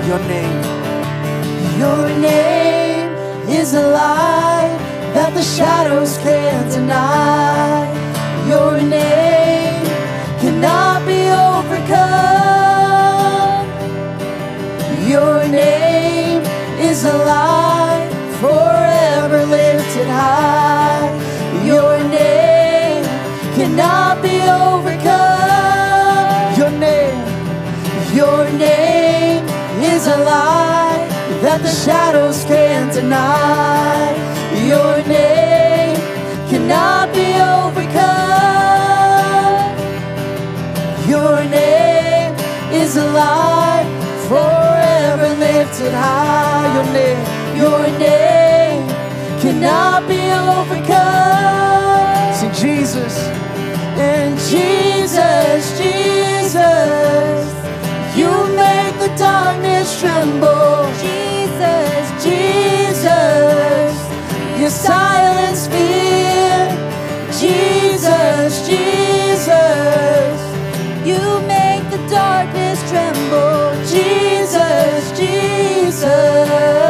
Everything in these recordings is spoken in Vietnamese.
Your name. Your name is a light that the shadows can't deny. Your name cannot be overcome. Your name is a light forever lifted high. Your name cannot be overcome. Your name is a light that the shadows can't deny. Your name cannot be overcome. Your name is a light forever lifted high. Your name cannot be overcome. Sing Jesus. And Jesus, Jesus, you make the darkness tremble. Jesus, Jesus, you silence fear. Jesus, Jesus, you make the darkness tremble. Jesus, Jesus.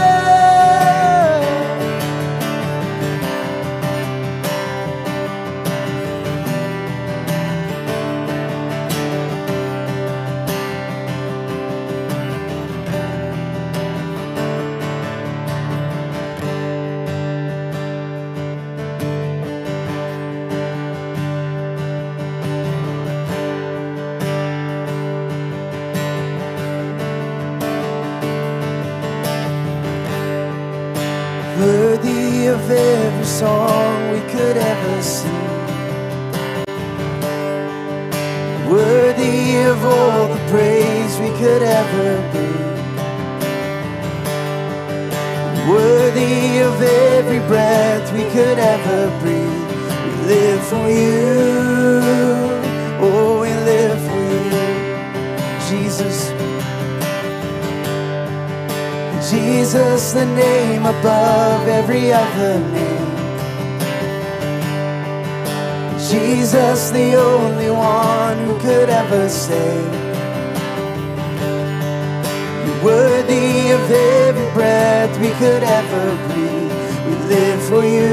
Worthy of every song we could ever sing, worthy of all the praise we could ever bring, worthy of every breath we could ever breathe. We live for you, oh, we live for you, Jesus. Jesus, the name above every other name. Jesus, the only one who could ever save. You're worthy of every breath we could ever breathe. We live for you,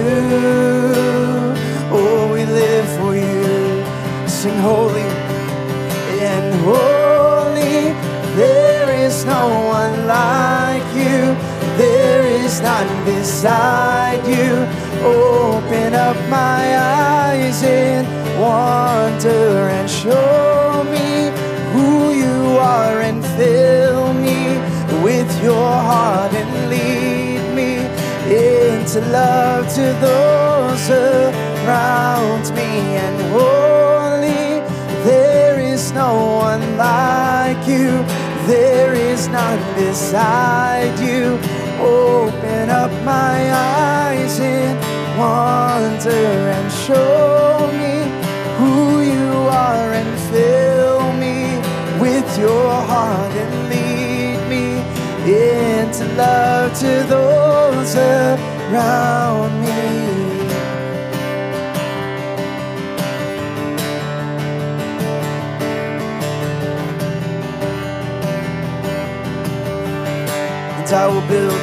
oh, we live for you. Sing holy and holy. There is no one like you. There is none beside you. Open up my eyes in wonder and show me who you are, and fill me with your heart and lead me into love to those around me. And holy, there is no one like you. There is none beside you. Open up my eyes in wonder and show me who you are, and fill me with your heart and lead me into love to those around me. And I will build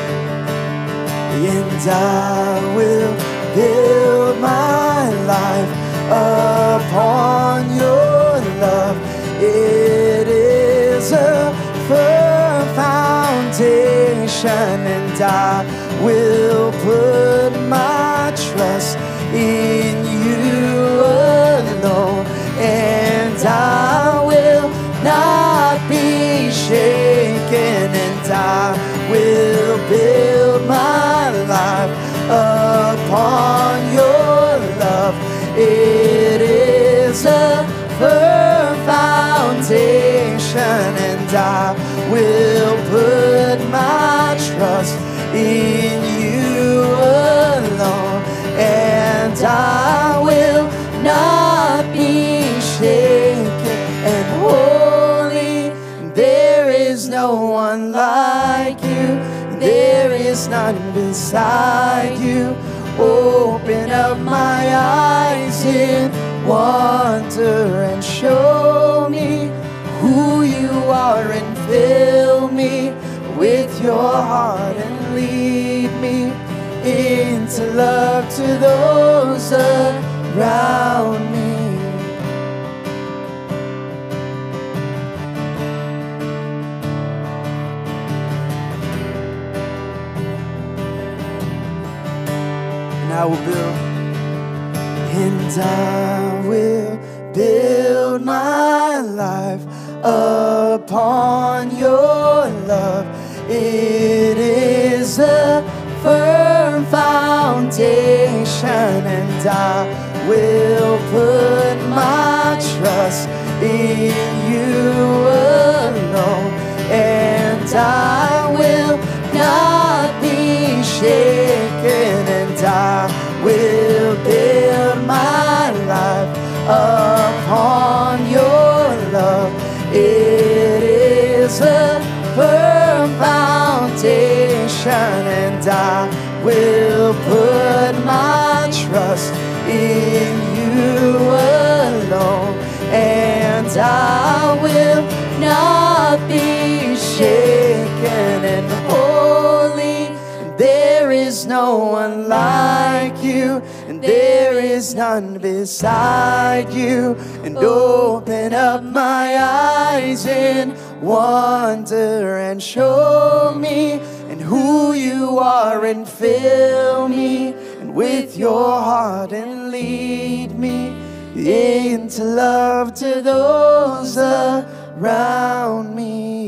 my life upon your love. It is a firm foundation, and I will put my trust in you alone, and I will not be shaken, and I will build my life upon your love. It is a firm foundation, and I will put my trust in you alone, and I will not be shaken. And holy, there is no one like you. There is none beside you. Open up my eyes in wonder and show me who you are, and fill me with your heart and lead me into love to those around me. And I will build, and I will build my life upon your love. It is a firm foundation, and I will put my trust in you alone, and I will not be shaken, and I will build my life upon your love. It is a firm foundation, and I will put my trust in you alone, and I will not be shaken. And holy, there is no one like you, and there is none beside you. And open up my eyes in wonder and show me and who you are, and fill me and with your heart, and lead me into love to those around me.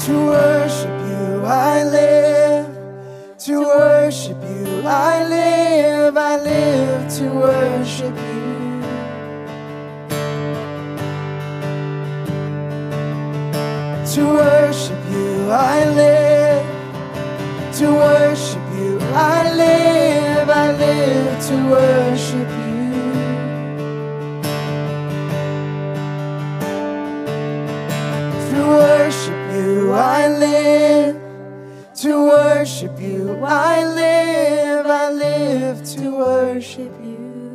To worship you I live, to worship you I live to worship you. To worship you I live, to worship you I live to worship you. To worship you I live, to worship you I live to worship you.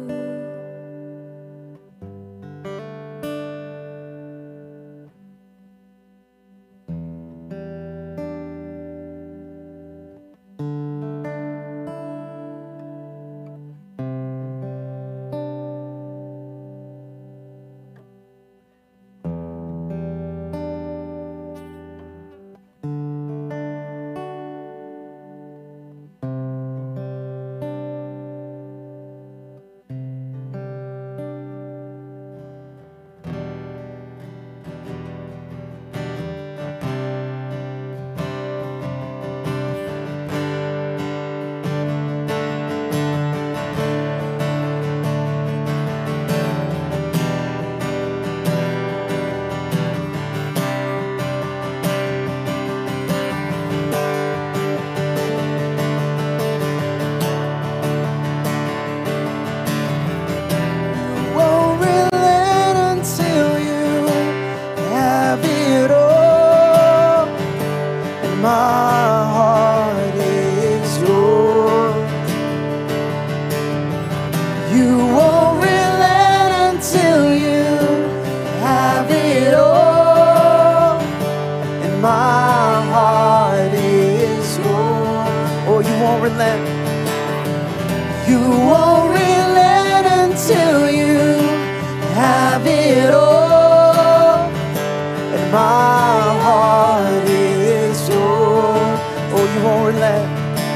You won't relent until you have it all, and my heart is yours. Oh, you won't relent.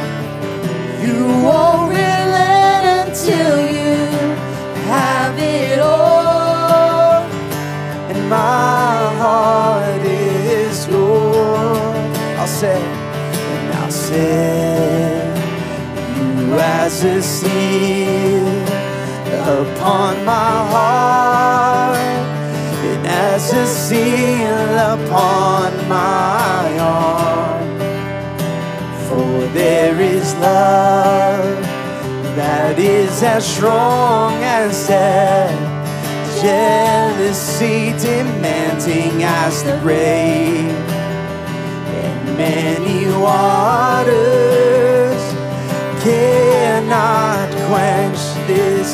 You won't relent until you have it all, and my heart is yours. I'll say, and I'll say, as a seal upon my heart, and as a seal upon my arm. For there is love that is as strong as death, jealousy demanding as the grave, and many waters cannot quench this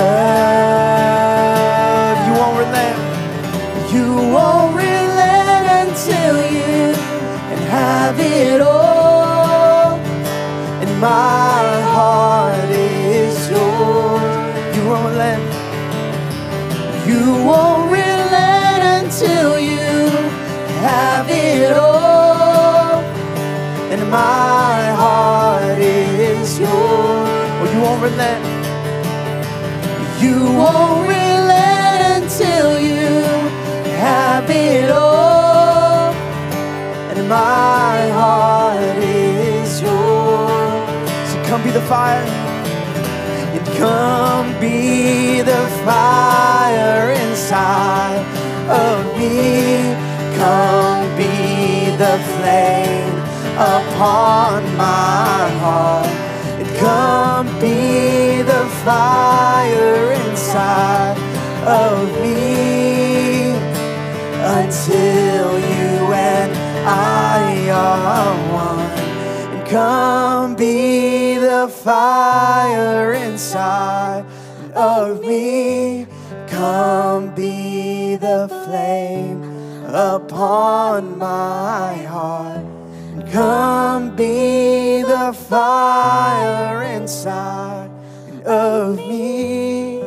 love. You won't relent. You won't relent until you and have it all, and my heart is yours. You won't relent. You won't relent until you have it all, and my heart is yours. Oh, you won't relent. You won't relent until you have it all, and my heart is yours. So come be the fire, and come be the fire inside of me. Come be the flame upon my heart, and come be the fire inside of me, until you and I are one. And come be the fire inside of me, come be the flame upon my heart. Come be the fire inside of me,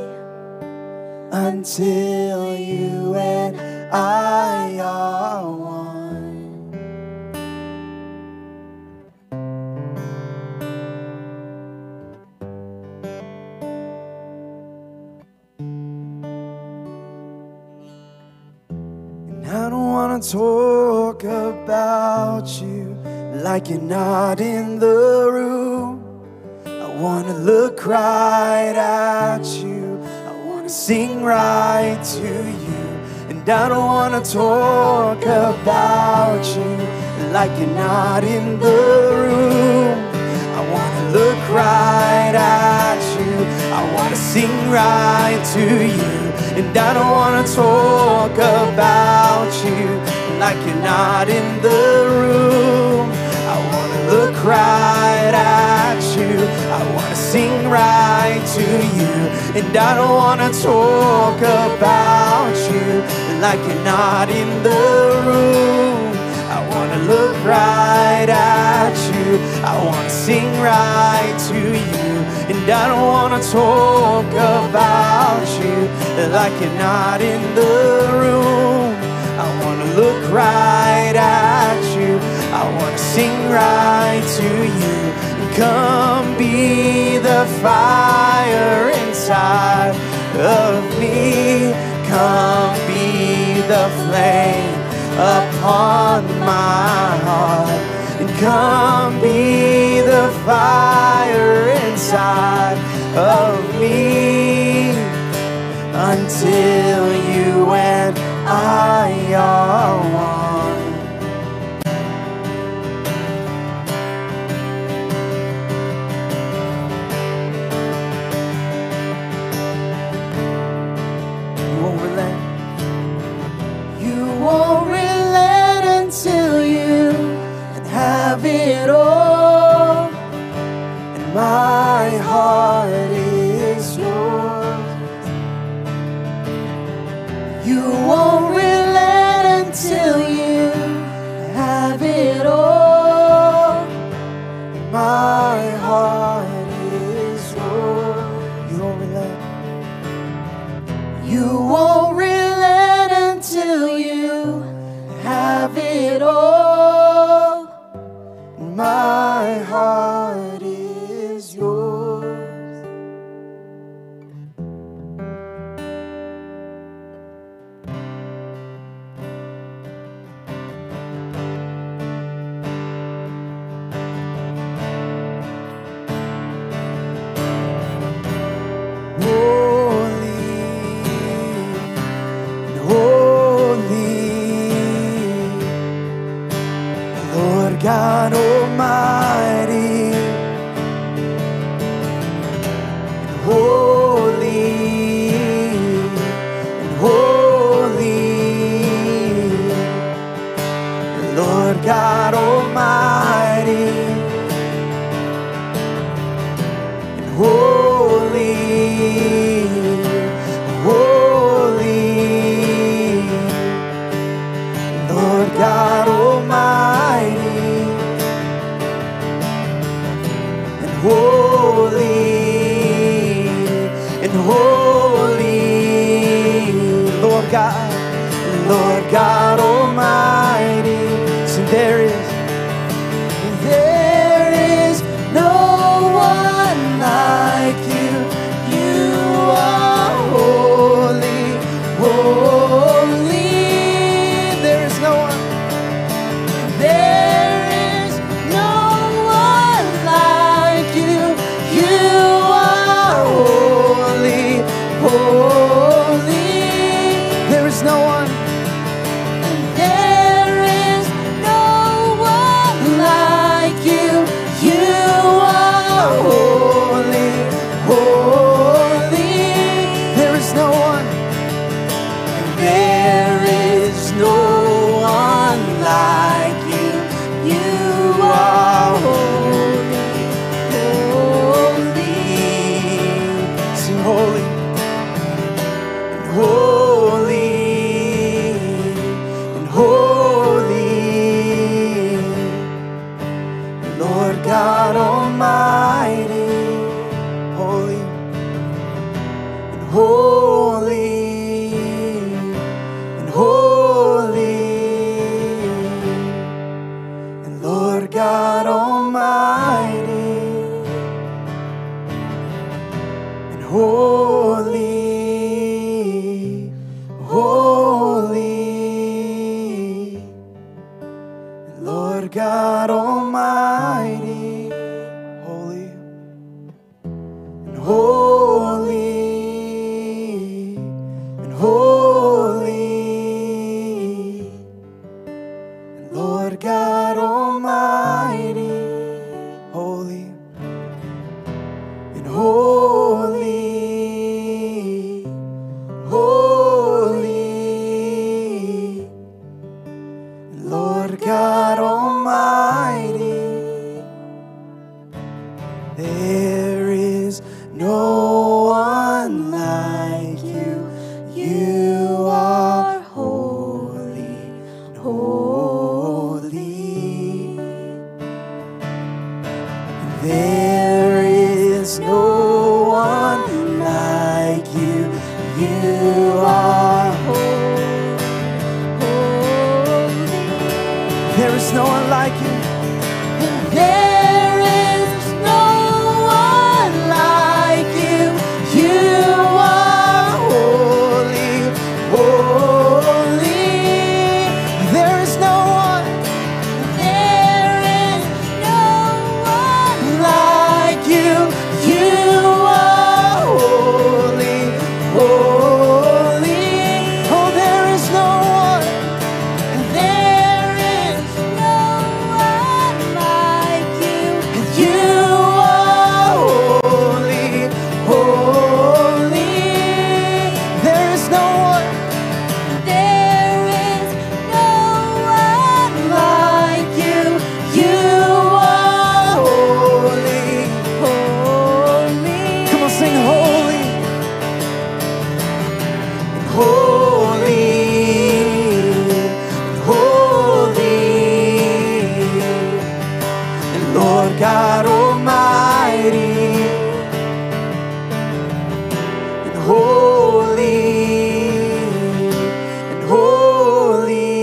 until you and I are one. And I don't wanna talk about you like you're not in the room. I wanna look right at you. I wanna sing right to you. And I don't wanna talk about you like you're not in the room. I wanna look right at you. I wanna sing right to you. And I don't wanna talk about you like you're not in the room. I wanna look right at you. I wanna sing right to you. And I don't wanna talk about you like you're not in the room. I wanna look right at you. I wanna sing right to you. And I don't wanna talk about you like you're not in the room. I wanna look right at you. I wanna sing right to you. Come be the fire inside of me. Come be the flame upon my heart. And come be the fire inside of me, until you and I are one. You won't relent. You won't relent until you have it all. And my heart is yours. You won't relent until you have it all. My heart is yours. You won't relent. You won't relent until you have it all. My heart is yours. God Almighty, and holy, Lord God Almighty, and holy, Lord God Almighty. Holy, Lord God Almighty. So there is no one like you. You are holy, holy. There is no one. There is no one like you. You are holy, holy. There is no one. There is no one like you. You are holy, holy. There is no one. There is no one like you. You are holy, holy. Sing holy, holy, God Almighty, holy and holy and holy, and Lord God Almighty, holy and holy, holy, and Lord God Almighty. There is no one like you. You are holy, holy. There is no one like you. You are holy, holy. There is no one like you. There is no one like you. You are holy, holy. There is no one. There is no one like you. You are holy, holy. Oh, there is no one. There is no one like you. You are holy, holy. There is no one. There is no one like you. You are holy, holy. Come on, sing holy, holy, holy, and Lord God Almighty, and holy, and holy,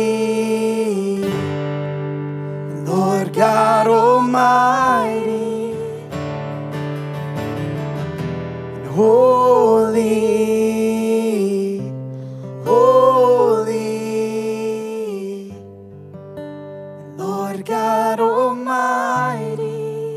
and Lord God Almighty, and holy, holy, and Lord God Almighty.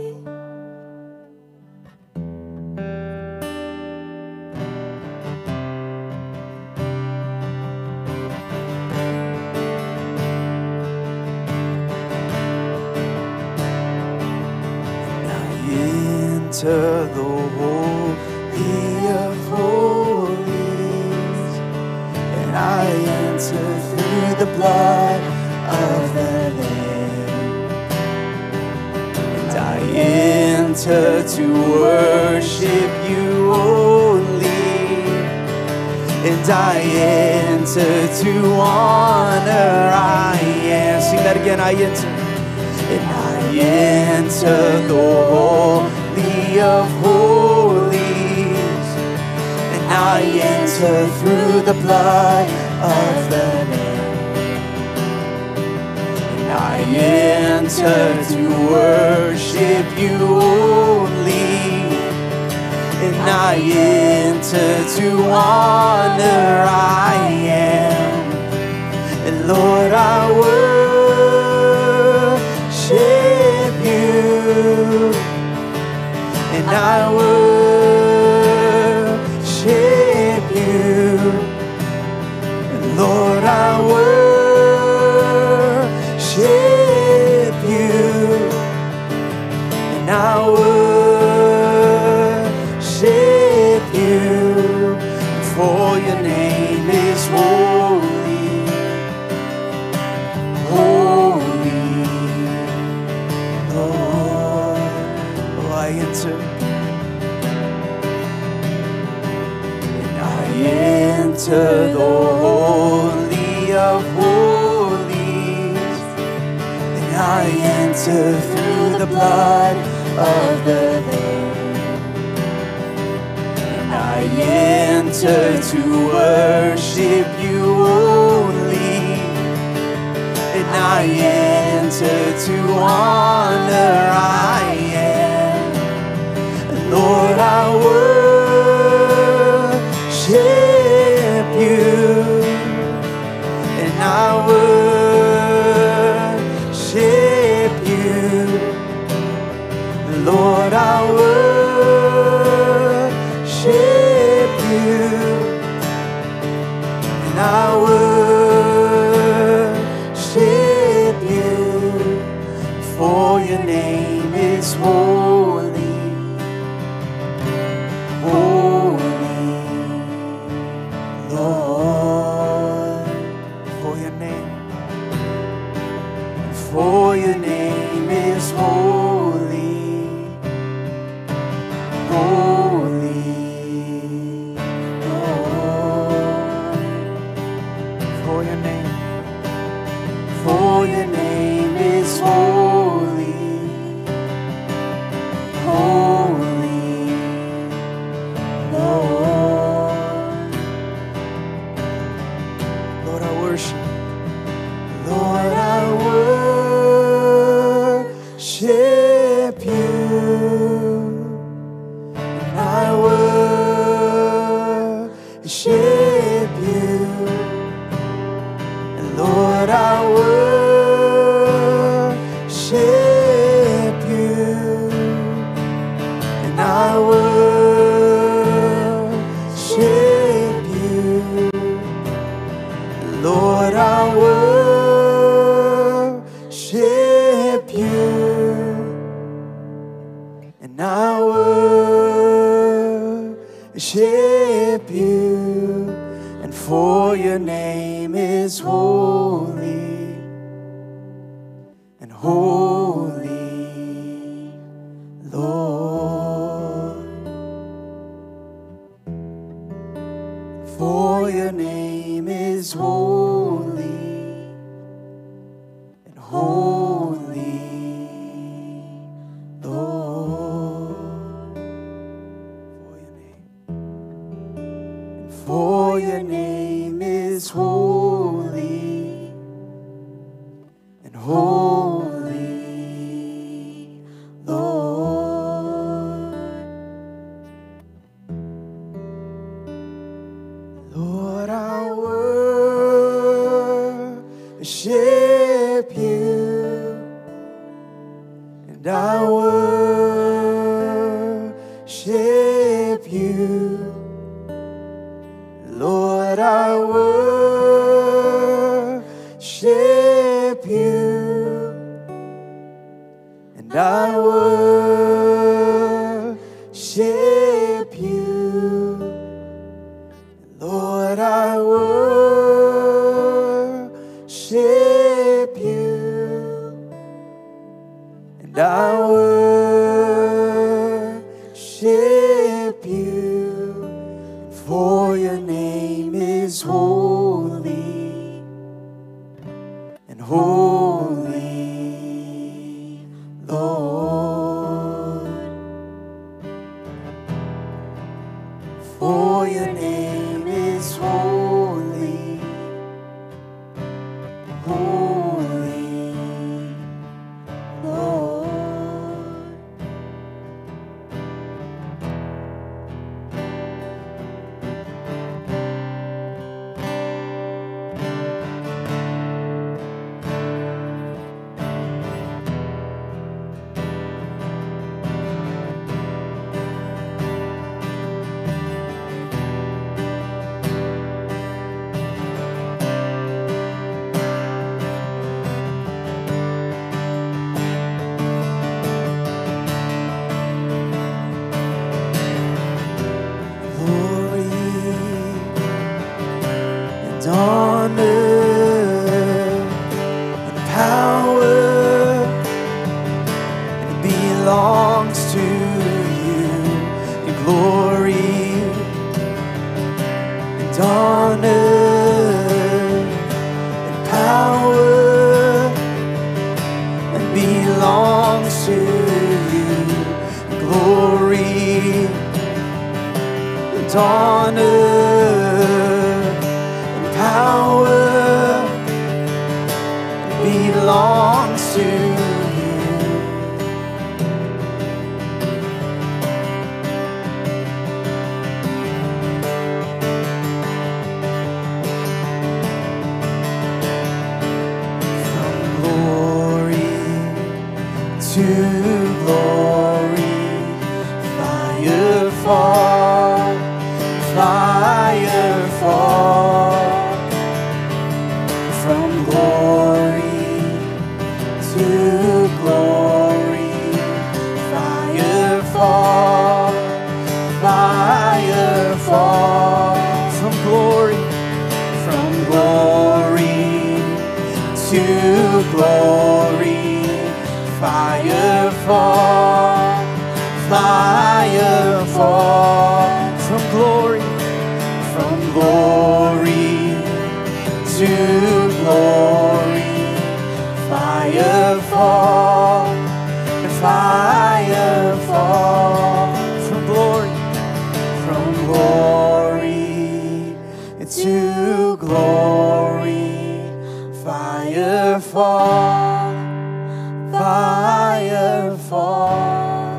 Enter the holy of holies, and I enter through the blood of the Lamb, and I enter to worship you only, and I enter to honor. I am. Sing that again. I enter. And I enter the holy of holies, and I enter through the blood of the Lamb, and I enter to worship you only, and I enter to honor. I am, and Lord, I worship you, and I worship you, and Lord, I worship you, and I worship you, for your name is holy, holy. Enter the holy of holies, and I enter through the blood of the Lamb, and I enter to worship you only, and I enter to honor. I am, Lord, I worship you, and I worship for your name is holy, holy, Lord. For your name is holy, holy, Lord. Lord, I worship. Lord, I worship you, and I worship you, and Lord, I worship you, and I worship you, Lord, I worship you, and I worship you, and for your name is holy, and holy, Lord. For your name is holy, and holy, Lord. For your name is holy, and holy, Lord. Lord, I worship you, and I worship you, Lord, I worship you, and I worship you, Lord, I worship you, and I worship you, for your name is holy, and holy, Lord. For your name is holy, holy, Lord. Glory fire fall, fire fall. From glory to glory, fire fall, fire fall. From glory to glory, fire fall, fire fall.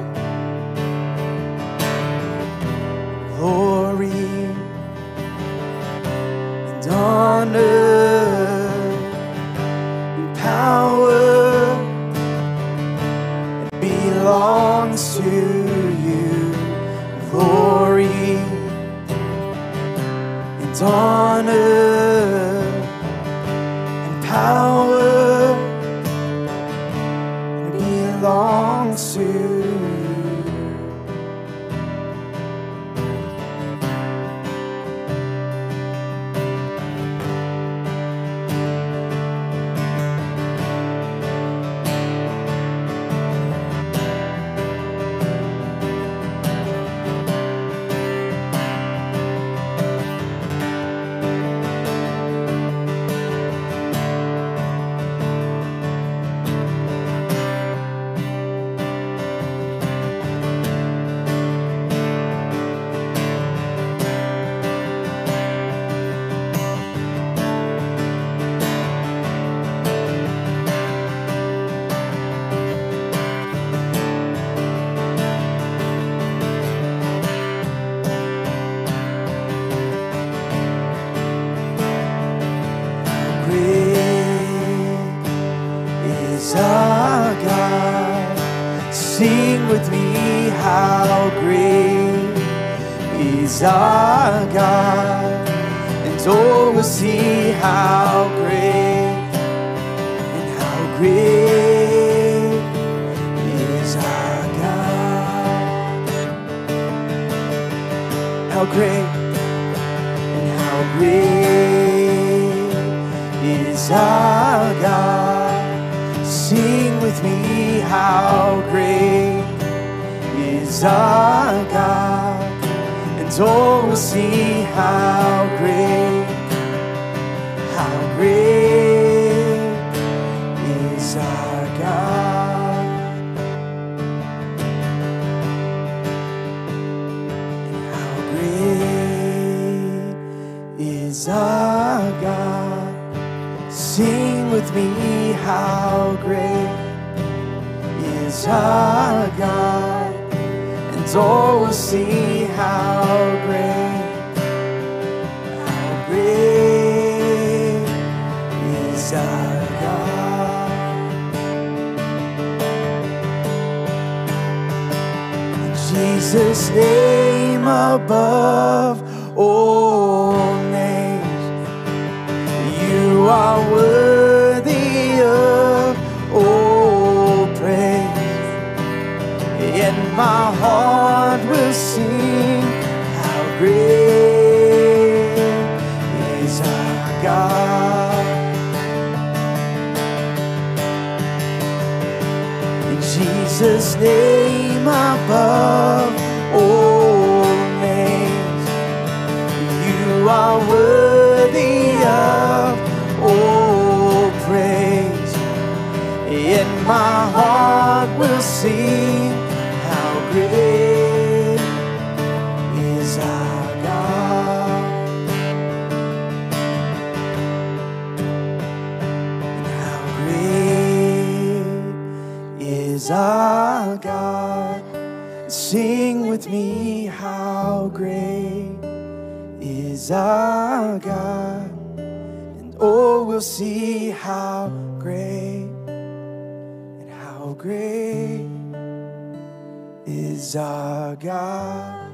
Glory and honor and power belongs to you. Glory and honor and power belongs to you. Sing with me, how great is our God, and oh, we'll see how great is our God. How great is our God. Sing with me, how great is our God, and oh, we'll see how great is our God. And how great is our God. Sing with me, how great is our God, and oh, we'll see how great is our God. In Jesus' name above all names, you are worthy of all praise. And my heart will sing, how great is our God. In Jesus' name above all names, you are worthy of all praise. And my heart will sing, great is our God. And how great is our God. Sing with me, how great is our God. And oh, we'll see how great is our God.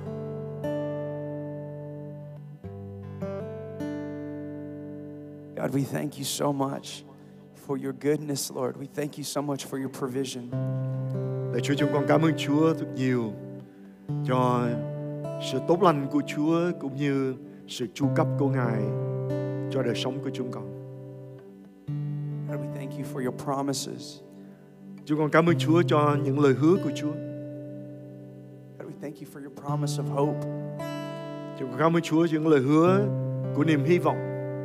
God, we thank you so much for your goodness, Lord. We thank you so much for your provision. Lạy Chúa, chúng con cảm ơn Chúa thật nhiều cho sự tốt lành của Chúa cũng như sự chu cấp của Ngài cho đời sống của chúng con. God, we thank you for your promises. Chúng con cảm ơn Chúa cho những lời hứa của Chúa. God, we thank you for your promise of hope. Chúng con cảm ơn Chúa cho những lời hứa của niềm hy vọng.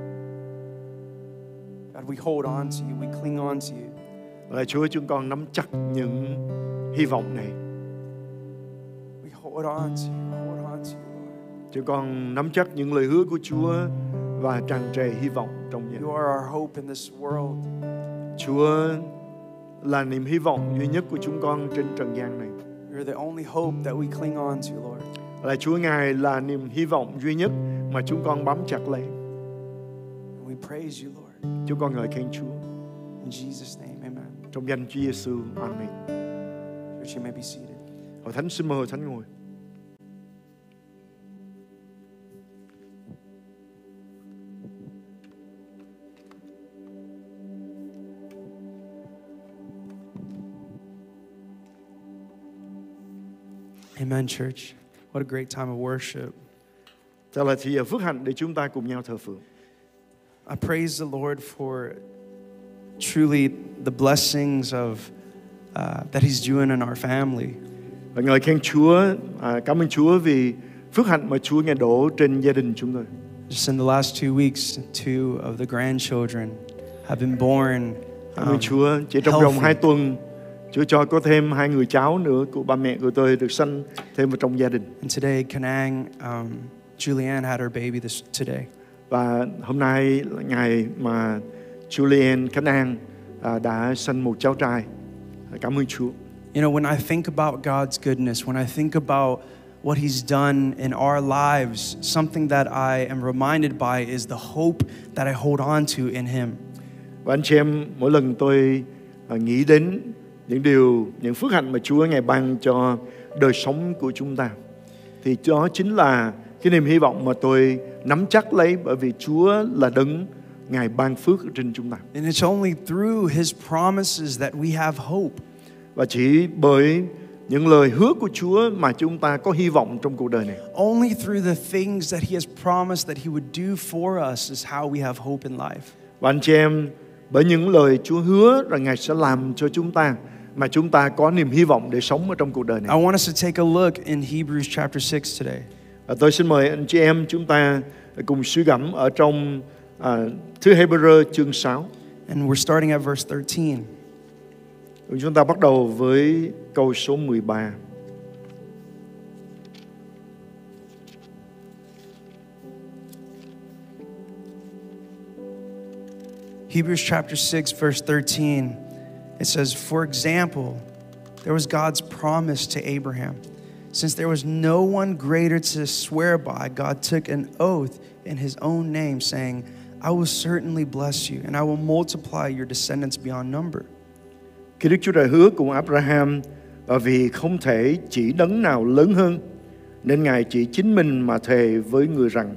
God, we hold on to you. We cling on to you. Lạy Chúa, chúng con nắm chặt những hy vọng này. We hold on to you. Hold on to you, Lord. Chúng con nắm chắc những lời hứa của Chúa và tràn trề hy vọng trong nhà. You are our hope in this world. Chúa là niềm hy vọng duy nhất của chúng con trên trần gian này. You're the only hope that we cling on to, Lord. Lạy Chúa, Ngài là niềm hy vọng duy nhất mà chúng con bám chặt lấy. And we praise you, Lord. Chúng con ngợi khen Chúa. In Jesus' name, amen. Trong danh Chúa Giêsu, amen. Church, you may be seated. Hội thánh xin mời hội thánh ngồi. Amen, church. What a great time of worship. Thật là thì giờ phước hạnh để chúng ta cùng nhau thờ phượng. I praise the Lord for truly the blessings of that He's doing in our family. Và ngợi khen Chúa, cảm ơn Chúa vì phước hạnh mà Chúa Ngài đổ trên gia đình chúng tôi. Just in the last 2 weeks, 2 of the grandchildren have been born. Cảm ơn Chúa, chỉ trong vòng healthy. 2 tuần, Chúa cho có thêm 2 người cháu nữa của ba mẹ của tôi được sanh thêm vào trong gia đình. And today, Kanang, Julianne had her baby today. Và hôm nay là ngày mà Julianne Khánh An đã sanh một cháu trai. Cảm ơn Chúa. You know, when I think about God's goodness, when I think about what He's done in our lives, something that I am reminded by is the hope that I hold on to in Him. Và anh chị em, mỗi lần tôi nghĩ đến những phước hạnh mà Chúa Ngài ban cho đời sống của chúng ta, thì đó chính là cái niềm hy vọng mà tôi nắm chắc lấy, bởi vì Chúa là đấng Ngài ban phước ở trên chúng ta. And it's only through His promises that we have hope. Và chỉ bởi những lời hứa của Chúa mà chúng ta có hy vọng trong cuộc đời này. Only through the things that He has promised that He would do for us is how we have hope in life. Và anh chị em, bởi những lời Chúa hứa rằng Ngài sẽ làm cho chúng ta mà chúng ta có niềm hy vọng để sống ở trong cuộc đời I này. want us to take a look in Hebrews chapter 6 today. Và tôi xin mời anh chị em chúng ta cùng suy gẫm ở trong thư Hebrew chương 6. And we're starting at verse 13. Chúng ta bắt đầu với câu số 13. Hebrews chapter 6 verse 13. It says, "For example, there was God's promise to Abraham. Since there was no one greater to swear by, God took an oath in His own name, saying, I will certainly bless you, and I will multiply your descendants beyond number." Khi Đức Chúa Trời hứa cùng Abraham, và vì không thể chỉ đấng nào lớn hơn, nên Ngài chỉ chính mình mà thề với người rằng.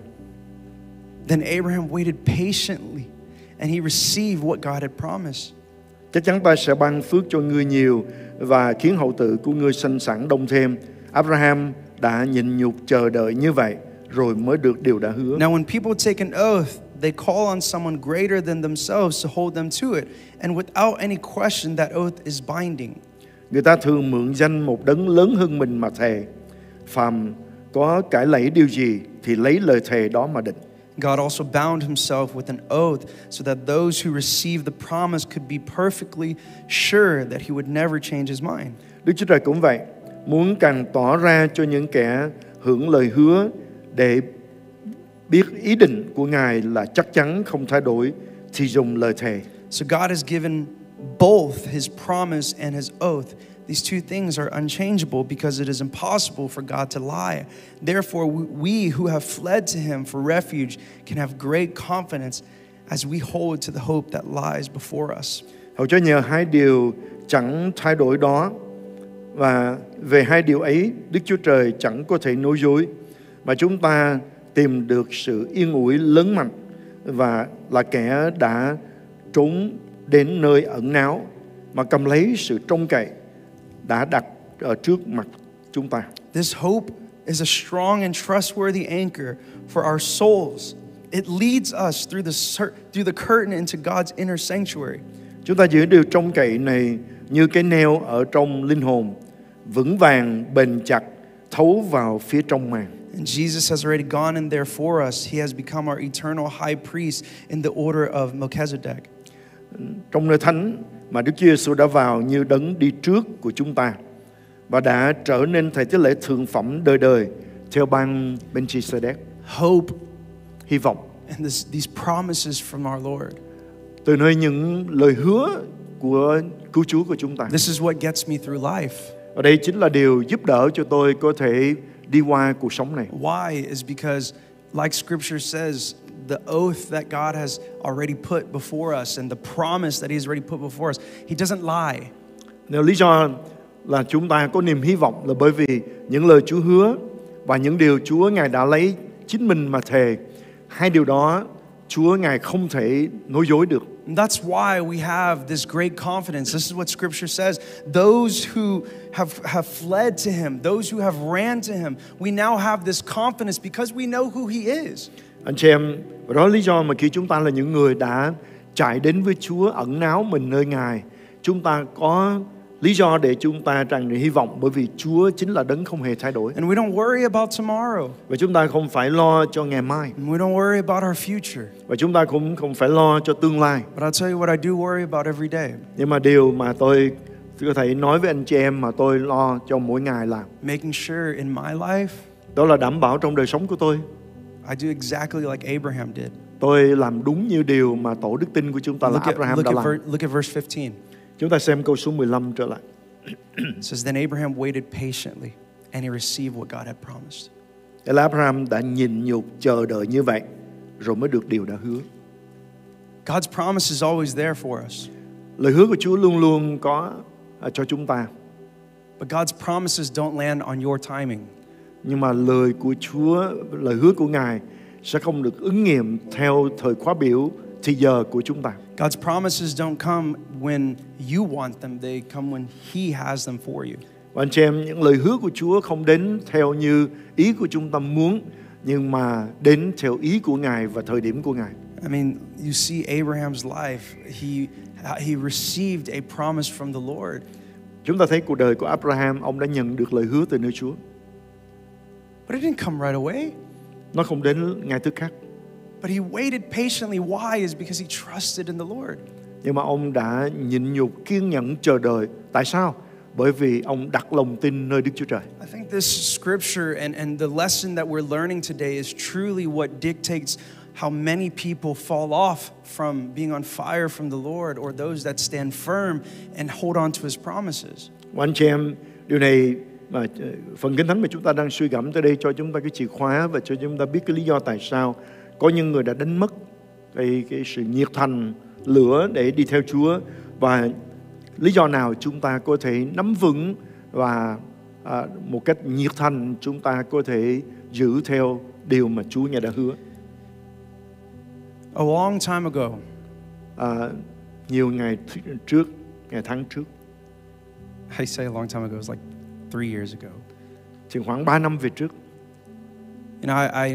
Then Abraham waited patiently, and he received what God had promised. Chắc chắn ta sẽ ban phước cho ngươi nhiều và khiến hậu tự của ngươi sanh sản đông thêm. Abraham đã nhịn nhục chờ đợi như vậy, rồi mới được điều đã hứa. Now when people take an oath, they call on someone greater than themselves to hold them to it, and without any question that oath is binding. Người ta thường mượn danh một đấng lớn hơn mình mà thề. Phàm có cãi lẫy điều gì thì lấy lời thề đó mà định. God also bound Himself with an oath so that those who received the promise could be perfectly sure that He would never change His mind. Đức Chúa Trời cũng vậy, muốn càng tỏ ra cho những kẻ hưởng lời hứa để biết ý định của Ngài là chắc chắn không thay đổi, thì dùng lời thề. So God has given both His promise and His oath. These two things are unchangeable because it is impossible for God to lie. Therefore, we who have fled to Him for refuge can have great confidence as we hold to the hope that lies before us. Hầu cho nhờ hai điều chẳng thay đổi đó, và về hai điều ấy Đức Chúa Trời chẳng có thể nói dối, mà chúng ta tìm được sự yên ủi lớn mạnh, và là kẻ đã trốn đến nơi ẩn náu mà cầm lấy sự trông cậy đã đặt ở trước mặt chúng ta. This hope is a strong and trustworthy anchor for our souls. It leads us through the curtain into God's inner sanctuary. Chúng ta giữ điều trông cậy này như cái neo ở trong linh hồn, vững vàng bền chặt thấu vào phía trong màng. And Jesus has already gone in there for us. He has become our eternal high priest in the order of Melchizedek. Trong nơi thánh mà Đức Chúa Giêsu đã vào như đấng đi trước của chúng ta và đã trở nên thầy tế lễ thượng phẩm đời đời theo ban Melchizedek. Hope Hy vọng and these promises from our Lord. từ nơi những lời hứa của cứu Chúa của chúng ta. This is what gets me through life. Và đây chính là điều giúp đỡ cho tôi có thể đi qua cuộc sống này. Why? Is because, like Scripture says, the oath that God has already put before us and the promise that He has already put before us, He doesn't lie. Nếu lý do là chúng ta có niềm hy vọng là bởi vì những lời Chúa hứa và những điều Chúa Ngài đã lấy chính mình mà thề, hai điều đó Chúa Ngài không thể nói dối được. And that's why we have this great confidence. This is what Scripture says. Those who have fled to Him, those who have ran to Him, we now have this confidence because we know who He is. Anh chị em, và đó là lý do mà khi chúng ta là những người đã chạy đến với Chúa, ẩn náu mình nơi Ngài, chúng ta có lý do để chúng ta tràn đầy hy vọng bởi vì Chúa chính là đấng không hề thay đổi. And we don't worry about tomorrow. Và chúng ta không phải lo cho ngày mai. And we don't worry about our future. Và chúng ta cũng không phải lo cho tương lai. But I'll tell you what I do worry about every day. Nhưng mà điều mà tôi có thể nói với anh chị em mà tôi lo cho mỗi ngày là Making sure in my life, đó là đảm bảo trong đời sống của tôi. I do exactly like Abraham did. Tôi làm đúng như điều mà tổ đức tin của chúng ta là Abraham đã làm. Look at verse 15. Chúng ta xem câu số 15 trở lại. It says, then Abraham waited patiently and he received what God had promised. Thế là Abraham đã nhịn nhục chờ đợi như vậy rồi mới được điều đã hứa. God's promise is always there for us. Lời hứa của Chúa luôn luôn có cho chúng ta. But God's promises don't land on your timing. Nhưng mà lời của Chúa, lời hứa của Ngài sẽ không được ứng nghiệm theo thời khóa biểu thì giờ của chúng ta. God's promises don't come when you want them, they come when He has them for you. Và anh chị em, những lời hứa của Chúa không đến theo như ý của chúng ta muốn, nhưng mà đến theo ý của Ngài và thời điểm của Ngài. I mean, you see Abraham's life, he received a promise from the Lord. Chúng ta thấy cuộc đời của Abraham, ông đã nhận được lời hứa từ nơi Chúa. But it didn't come right away. Nó không đến ngay tức khắc. But he waited patiently. Why? Is because he trusted in the Lord. Nhưng mà ông đã nhịn nhục kiên nhẫn chờ đợi. Tại sao? Bởi vì ông đặt lòng tin nơi Đức Chúa Trời. I think this scripture and the lesson that we're learning today is truly what dictates how many people fall off from being on fire from the Lord, or those that stand firm and hold on to His promises. Và anh chị em, điều này mà phần Kinh Thánh mà chúng ta đang suy gẫm tới đây cho chúng ta cái chìa khóa và cho chúng ta biết cái lý do tại sao có những người đã đánh mất cái sự nhiệt thành lửa để đi theo Chúa, và lý do nào chúng ta có thể nắm vững và một cách nhiệt thành chúng ta có thể giữ theo điều mà Chúa Ngài đã hứa. A long time ago, nhiều ngày trước, ngày tháng trước. I say a long time ago, it was like 3 years ago. Thì khoảng 3 năm về trước. You know,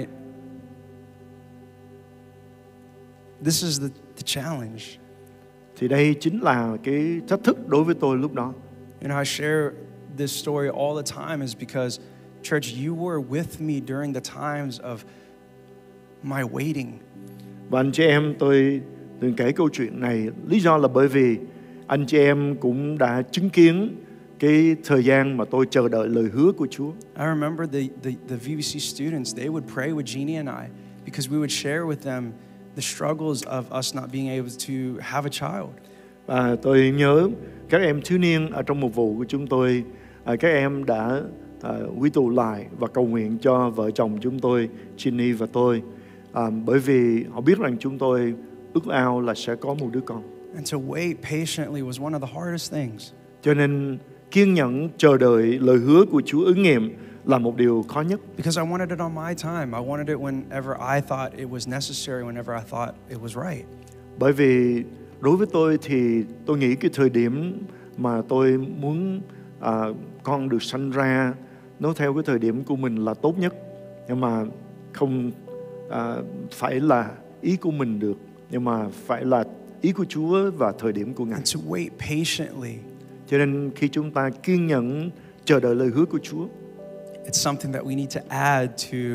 this is the challenge. Thì đây chính là cái thách thức đối với tôi lúc đó. You know, I share this story all the time is because, church, you were with me during the times of my waiting. Và anh chị em, tôi từng kể câu chuyện này, lý do là bởi vì anh chị em cũng đã chứng kiến cái thời gian mà tôi chờ đợi lời hứa của Chúa. I remember the VBC students, they would pray with Jeannie and I because we would share with them the struggles of us not being able to have a child. Và tôi nhớ các em thiếu niên ở trong một vụ của chúng tôi, các em đã quy tụ lại và cầu nguyện cho vợ chồng chúng tôi, Ginny và tôi, bởi vì họ biết rằng chúng tôi ước ao là sẽ có một đứa con. And to wait patiently was one of the hardest things. Cho nên kiên nhẫn chờ đợi lời hứa của Chúa ứng nghiệm là một điều khó nhất. Because I wanted it on my time. I wanted it whenever I thought it was necessary, whenever I thought it was right. Bởi vì đối với tôi thì tôi nghĩ cái thời điểm mà tôi muốn con được sanh ra nó theo cái thời điểm của mình là tốt nhất, nhưng mà không phải là ý của mình được, nhưng mà phải là ý của Chúa và thời điểm của Ngài. And to wait patiently. Cho nên khi chúng ta kiên nhẫn chờ đợi lời hứa của Chúa, it's something that we need to add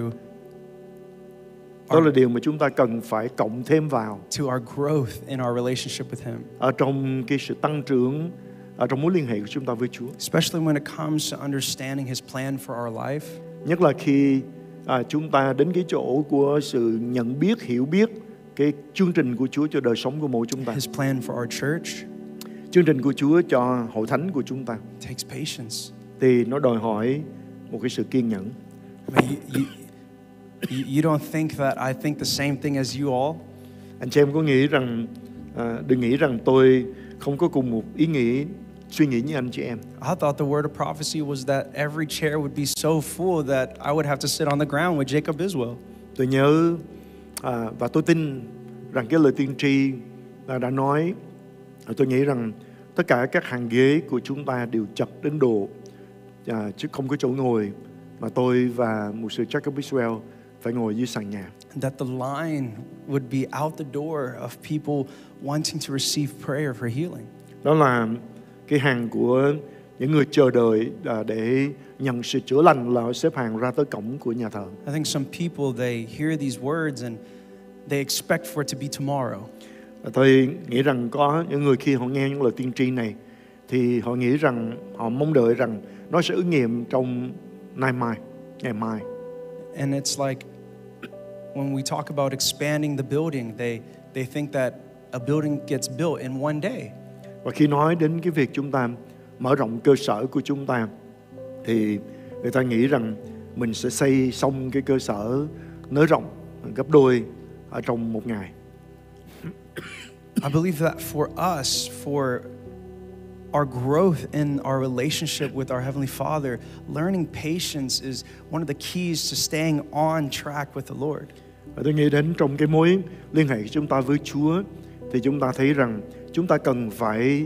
đó là điều mà chúng ta cần phải cộng thêm vào to our growth in our relationship with Him. ở trong cái sự tăng trưởng, ở trong mối liên hệ của chúng ta với Chúa. Especially when it comes to understanding His plan for our life. Nhất là khi chúng ta đến cái chỗ của sự nhận biết, hiểu biết cái chương trình của Chúa cho đời sống của mỗi chúng ta. His plan for our church Chương trình của Chúa cho hội thánh của chúng ta takes patience. thì nó đòi hỏi một cái sự kiên nhẫn. I mean, you don't think that I think the same thing as you all. Anh chị em có nghĩ rằng đừng nghĩ rằng tôi không có cùng một ý nghĩ, suy nghĩ như anh chị em. I thought the word of prophecy was that every chair would be so full that I would have to sit on the ground with Jacob Iswell. Tôi nhớ và tôi tin rằng cái lời tiên tri đã nói, tôi nghĩ rằng tất cả các hàng ghế của chúng ta đều chật đến độ chứ không có chỗ ngồi, mà tôi và mục sư Jacob Iswell phải ngồi dưới sàn nhà. That the line would be out the door of people wanting to receive prayer for healing. Đó là cái hàng của những người chờ đợi để nhận sự chữa lành, là xếp hàng ra tới cổng của nhà thờ. I think some people, they hear these words and they expect for it to be tomorrow. Tôi nghĩ rằng có những người khi họ nghe những lời tiên tri này thì họ nghĩ rằng, họ mong đợi rằng nó sẽ ứng nghiệm trong ngày mai. And it's like when we talk about expanding the building, they think that a building gets built in one day. Và khi nói đến cái việc chúng ta mở rộng cơ sở của chúng ta thì người ta nghĩ rằng mình sẽ xây xong cái cơ sở nới rộng gấp đôi ở trong một ngày. I believe that for us, for our growth in our relationship with our Heavenly Father, learning patience is one of the keys to staying on track with the Lord. Và tôi nghĩ đến trong cái mối liên hệ của chúng ta với Chúa thì chúng ta thấy rằng chúng ta cần phải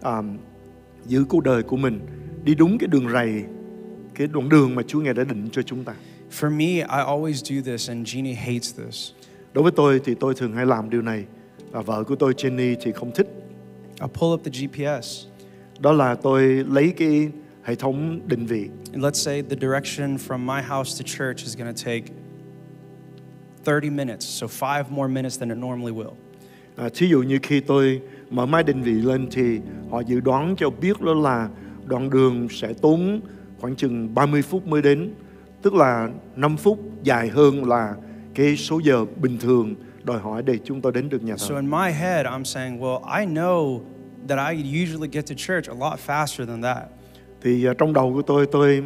giữ cuộc đời của mình đi đúng cái đường rầy, cái đoạn đường mà Chúa Ngài đã định cho chúng ta. For me, I always do this, and Jeannie hates this. Đối với tôi thì tôi thường hay làm điều này, và vợ của tôi Jenny thì không thích. I'll pull up the GPS. Đó là tôi lấy cái hệ thống định vị. And let's say the direction from my house to church is going to take 30 minutes, so 5 more minutes than it normally will. Thí dụ như khi tôi mở máy định vị lên thì họ dự đoán cho biết đó là đoạn đường sẽ tốn khoảng chừng 30 phút mới đến, tức là 5 phút dài hơn là cái số giờ bình thường đòi hỏi để chúng tôi đến được nhà So thờ. in my head, I'm saying, well, I know that I usually get to church a lot faster than that. Thì trong đầu của tôi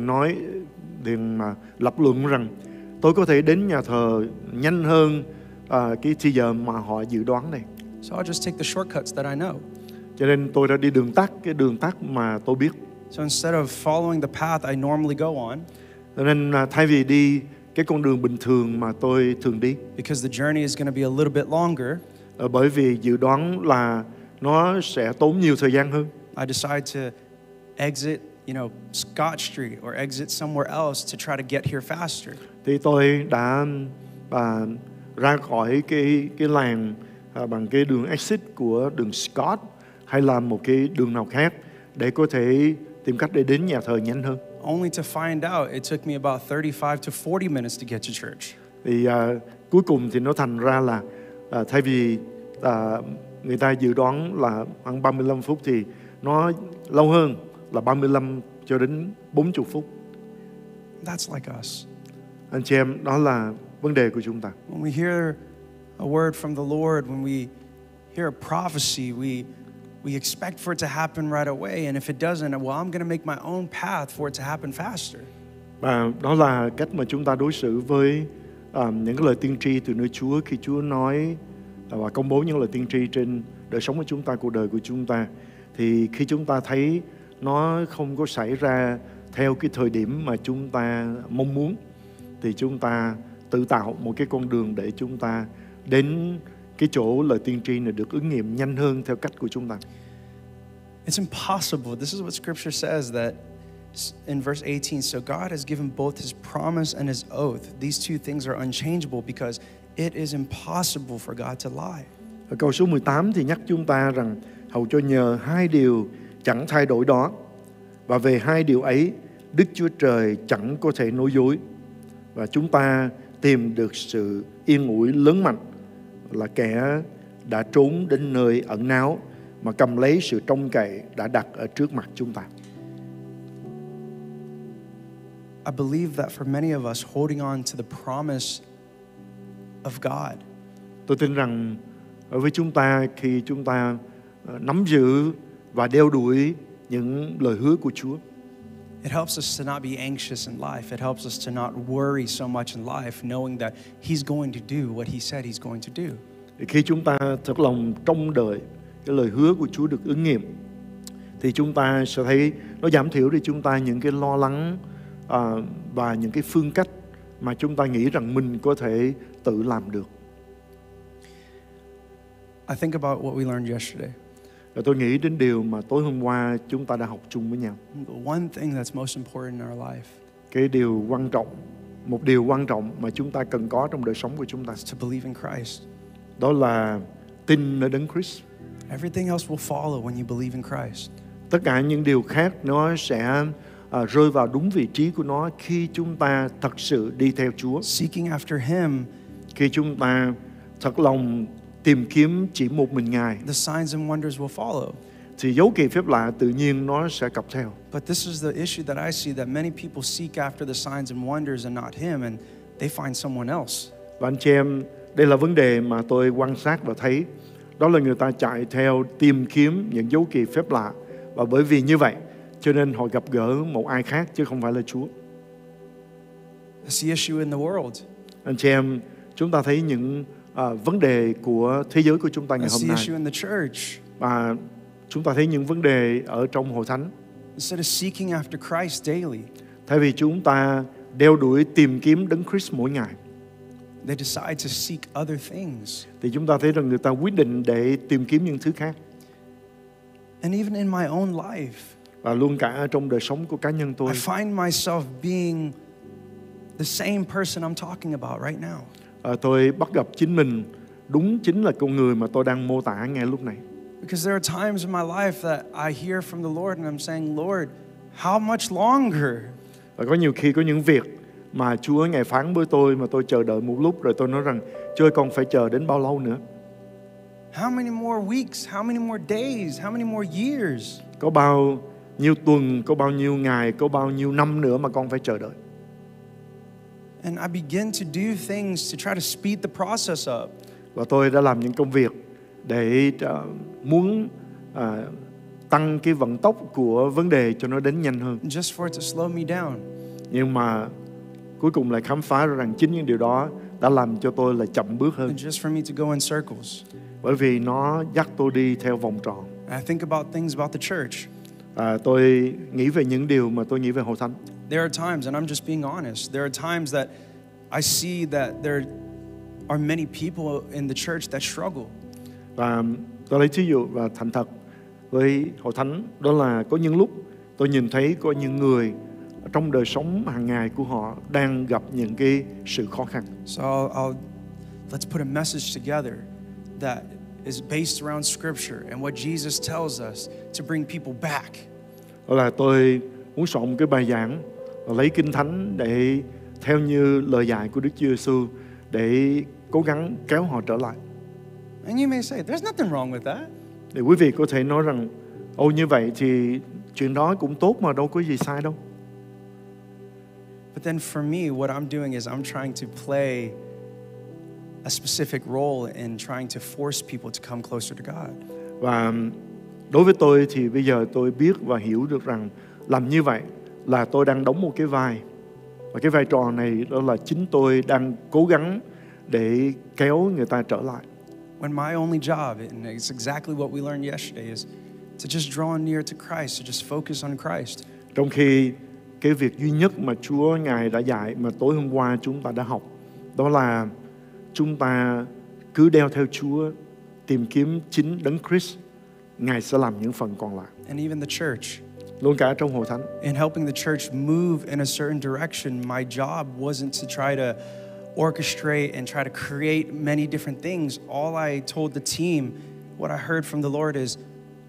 liền lập luận rằng tôi có thể đến nhà thờ nhanh hơn cái thời giờ mà họ dự đoán này. So I'll just take the shortcuts that I know. Cho nên tôi đã đi đường tắt mà tôi biết. So instead of following the path I normally go on, Cho nên thay vì đi cái con đường bình thường mà tôi thường đi, because the journey is going to be a little bit longer, bởi vì dự đoán là nó sẽ tốn nhiều thời gian hơn, I decide to exit, Scott Street or exit somewhere else to try to get here faster. thì tôi đã ra khỏi cái làng bằng cái đường exit của đường Scott hay là một cái đường nào khác để có thể tìm cách để đến nhà thờ nhanh hơn. Only to find out it took me about 35 to 40 minutes to get to church. Thì cuối cùng thì nó thành ra là thay vì người ta dự đoán là khoảng 35 phút thì nó lâu hơn, là 35 cho đến 40 phút. That's like us. Anh chị em, đó là vấn đề của chúng ta. When we hear a word from the Lord, when we hear a prophecy, we expect for it to happen right away, and if it doesn't, well, I'm going to make my own path for it to happen faster. Và đó là cách mà chúng ta đối xử với những cái lời tiên tri từ nơi Chúa. Khi Chúa nói và công bố những lời tiên tri trên đời sống của chúng ta, cuộc đời của chúng ta, thì khi chúng ta thấy nó không có xảy ra theo cái thời điểm mà chúng ta mong muốn, thì chúng ta tự tạo một cái con đường để chúng ta đến cái chỗ lời tiên tri này được ứng nghiệm nhanh hơn theo cách của chúng ta. It's impossible. This is what Scripture says, that in verse 18, so God has given both His promise and His oath. These two things are unchangeable because it is impossible for God to lie. Ở câu số 18 thì nhắc chúng ta rằng hầu cho nhờ hai điều chẳng thay đổi đó. Và về hai điều ấy, Đức Chúa Trời chẳng có thể nói dối. Và chúng ta tìm được sự yên ủi lớn mạnh là kẻ đã trốn đến nơi ẩn náu mà cầm lấy sự trông cậy đã đặt ở trước mặt chúng ta. I believe that for many of us, holding on to the promise of God Tôi tin rằng với chúng ta, khi chúng ta nắm giữ và đeo đuổi những lời hứa của Chúa, it helps us to not be anxious in life. It helps us to not worry so much in life, knowing that He's going to do what He said He's going to do. thì khi chúng ta thật lòng trông đợi cái lời hứa của Chúa được ứng nghiệm, thì chúng ta sẽ thấy nó giảm thiểu đi chúng ta những cái lo lắng và những cái phương cách mà chúng ta nghĩ rằng mình có thể tự làm được. I think about what we learned yesterday. Và tôi nghĩ đến điều mà tối hôm qua chúng ta đã học chung với nhau. The one thing that's most important in our life Cái điều quan trọng, một điều quan trọng mà chúng ta cần có trong đời sống của chúng ta, is to believe in Christ. đó là tin nơi Đấng Christ. Everything else will follow when you believe in Christ. Tất cả những điều khác nó sẽ rơi vào đúng vị trí của nó khi chúng ta thật sự đi theo Chúa. Seeking after Him, Khi chúng ta thật lòng tìm kiếm chỉ một mình Ngài, the signs and wonders will follow. thì dấu kỳ phép lạ tự nhiên nó sẽ cập theo. But this is the issue that I see, that many people seek after the signs and wonders and not Him, and they find someone else. Và anh chị em, đây là vấn đề mà tôi quan sát và thấy. Đó là người ta chạy theo tìm kiếm những dấu kỳ phép lạ. Và bởi vì như vậy, cho nên họ gặp gỡ một ai khác chứ không phải là Chúa. That's the issue in the world. Anh chị em, chúng ta thấy những vấn đề của thế giới của chúng ta ngày That's hôm the nay. issue in the church. Và chúng ta thấy những vấn đề ở trong hội thánh. Instead of seeking after Christ daily, Thay vì chúng ta đeo đuổi tìm kiếm Đấng Christ mỗi ngày, they decide to seek other things. thì chúng ta thấy rằng người ta quyết định để tìm kiếm những thứ khác. And even in my own life, Và luôn cả trong đời sống của cá nhân tôi, I find myself being the same person I'm talking about right now. Tôi bắt gặp chính mình đúng chính là con người mà tôi đang mô tả ngay lúc này. Because there are times in my life that I hear from the Lord and I'm saying, Lord, how much longer? Và có nhiều khi có những việc mà Chúa Ngài phán với tôi mà tôi chờ đợi một lúc rồi tôi nói rằng Chúa ơi, con phải chờ đến bao lâu nữa? How many more weeks? How many more days? How many more years? Có bao nhiêu tuần, có bao nhiêu ngày, có bao nhiêu năm nữa mà con phải chờ đợi? And I begin to do things to try to speed the process up. Và tôi đã làm những công việc để muốn tăng cái vận tốc của vấn đề cho nó đến nhanh hơn. Just for it to slow me down. Nhưng mà cuối cùng lại khám phá ra rằng chính những điều đó đã làm cho tôi là chậm bước hơn. And just for me to go in circles. Bởi vì nó dắt tôi đi theo vòng tròn. I think about things about the church. Tôi nghĩ về những điều mà tôi nghĩ về hội thánh. There are times, and I'm just being honest, there are times that I see that there are many people in the church that struggle. Và tôi lấy thí dụ và thành thật với hội thánh, đó là có những lúc tôi nhìn thấy có những người trong đời sống hàng ngày của họ đang gặp những cái sự khó khăn. So let's put a message together that is based around Scripture and what Jesus tells us to bring people back. Đó là tôi muốn soạn một cái bài giảng và lấy Kinh Thánh để theo như lời dạy của Đức Chúa Giêsu để cố gắng kéo họ trở lại. And you may say, there's nothing wrong with that. Để quý vị có thể nói rằng, như vậy thì chuyện đó cũng tốt mà đâu có gì sai đâu. But then for me, what I'm doing is I'm trying to play a specific role in trying to force people to come closer to God. Và đối với tôi thì bây giờ tôi biết và hiểu được rằng làm như vậy là tôi đang đóng một cái vai. Và cái vai trò này đó là chính tôi đang cố gắng để kéo người ta trở lại. When my only job, and it's exactly what we learned yesterday, is to just draw near to Christ, to just focus on Christ. Trong khi cái việc duy nhất mà Chúa Ngài đã dạy mà tối hôm qua chúng ta đã học, đó là chúng ta cứ đeo theo Chúa, tìm kiếm chính Đấng Christ, Ngài sẽ làm những phần còn lại. And even the church. Luôn cả trong hội thánh. In helping the church move in a certain direction, my job wasn't to try to orchestrate and try to create many different things. All I told the team, what I heard from the Lord is,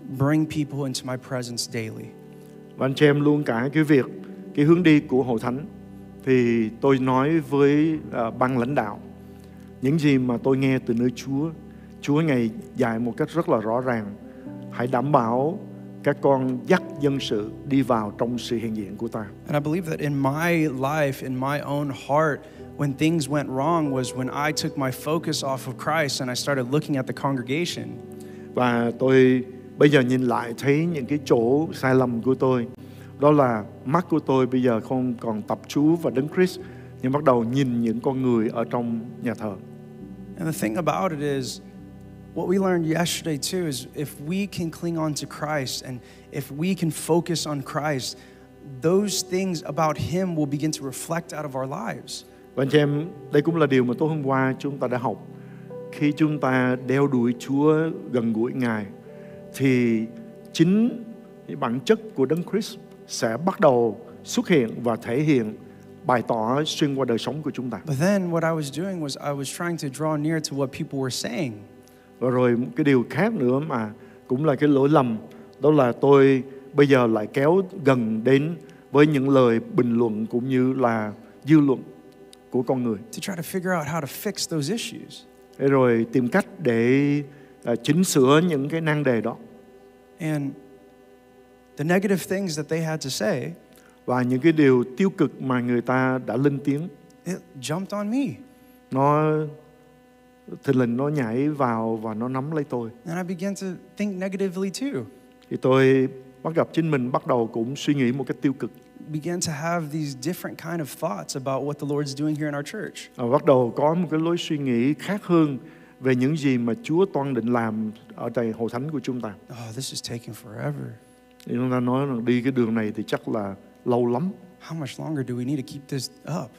bring people into my presence daily. Và anh chị em luôn cả cái hướng đi của Hội Thánh thì tôi nói với ban lãnh đạo những gì mà tôi nghe từ nơi Chúa Ngài dạy một cách rất là rõ ràng. Hãy đảm bảo các con dắt dân sự đi vào trong sự hiện diện của ta. And I believe that in my life, in my own heart, when things went wrong was when I took my focus off of Christ and I started looking at the congregation. Và tôi bây giờ nhìn lại thấy những cái chỗ sai lầm của tôi. Đó là mắt của tôi bây giờ không còn tập trung vào Đấng Christ, nhưng bắt đầu nhìn những con người ở trong nhà thờ. And the thing about it is, what we learned yesterday too is if we can cling on to Christ and if we can focus on Christ, those things about Him will begin to reflect out of our lives. Và anh chị em, đây cũng là điều mà tối hôm qua chúng ta đã học. Khi chúng ta đeo đuổi Chúa, gần gũi Ngài, thì chính bản chất của Đấng Christ sẽ bắt đầu xuất hiện và thể hiện, bày tỏ xuyên qua đời sống của chúng ta. But then what I was doing was I was trying to draw near to what people were saying. Và rồi cái điều khác nữa mà cũng là cái lỗi lầm, đó là tôi bây giờ lại kéo gần đến với những lời bình luận cũng như là dư luận của con người. To try to figure out how to fix those issues. Để rồi tìm cách để chỉnh sửa những cái nan đề đó. And the negative things that they had to say, và những cái điều tiêu cực mà người ta đã lên tiếng, it jumped on me. nó thình lình nó nhảy vào và nó nắm lấy tôi. And I began to think negatively too. Thì tôi bắt gặp chính mình bắt đầu cũng suy nghĩ một cách tiêu cực. Began to have these different kind of thoughts about what the Lord's doing here in our church. Bắt đầu có một cái lối suy nghĩ khác hơn về những gì mà Chúa toan định làm ở tại hội thánh của chúng ta. Oh, this is taking forever. Thì chúng ta nói rằng đi cái đường này thì chắc là lâu lắm. How much longer do we need to keep this up?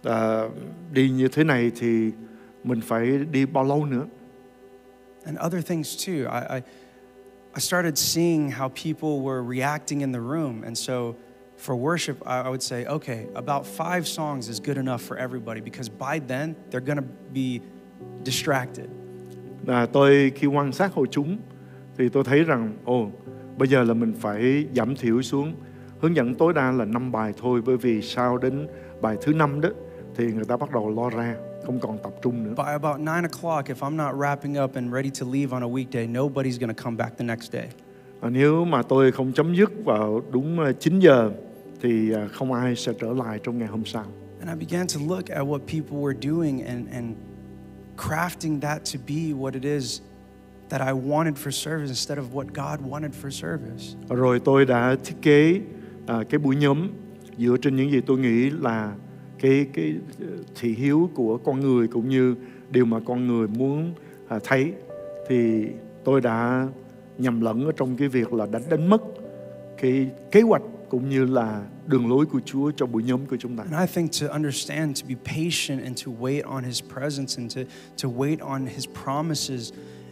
Đi như thế này thì mình phải đi bao lâu nữa? And other things too. I started seeing how people were reacting in the room, and so for worship, I would say, okay, about 5 songs is good enough for everybody because by then they're going to be distracted. Tôi khi quan sát hội chúng thì tôi thấy rằng bây giờ là mình phải giảm thiểu xuống, hướng dẫn tối đa là 5 bài thôi, bởi vì sau đến bài thứ 5 đó thì người ta bắt đầu lo ra, không còn tập trung nữa. By about 9 o'clock, if I'm not wrapping up and ready to leave on a weekday, nobody's going to come back the next day. Nếu mà tôi không chấm dứt vào đúng 9 giờ thì không ai sẽ trở lại trong ngày hôm sau. And I began to look at what people were doing and crafting that to be what it is that I wanted for service instead of what God wanted for service. Rồi tôi đã thiết kế cái buổi nhóm dựa trên những gì tôi nghĩ là cái thị hiếu của con người cũng như điều mà con người muốn thấy. Thì tôi đã nhầm lẫn ở trong cái việc là đánh mất cái kế hoạch cũng như là đường lối của Chúa cho buổi nhóm của chúng ta. And I think to understand, to be patient and to wait on His presence and to wait on His promises,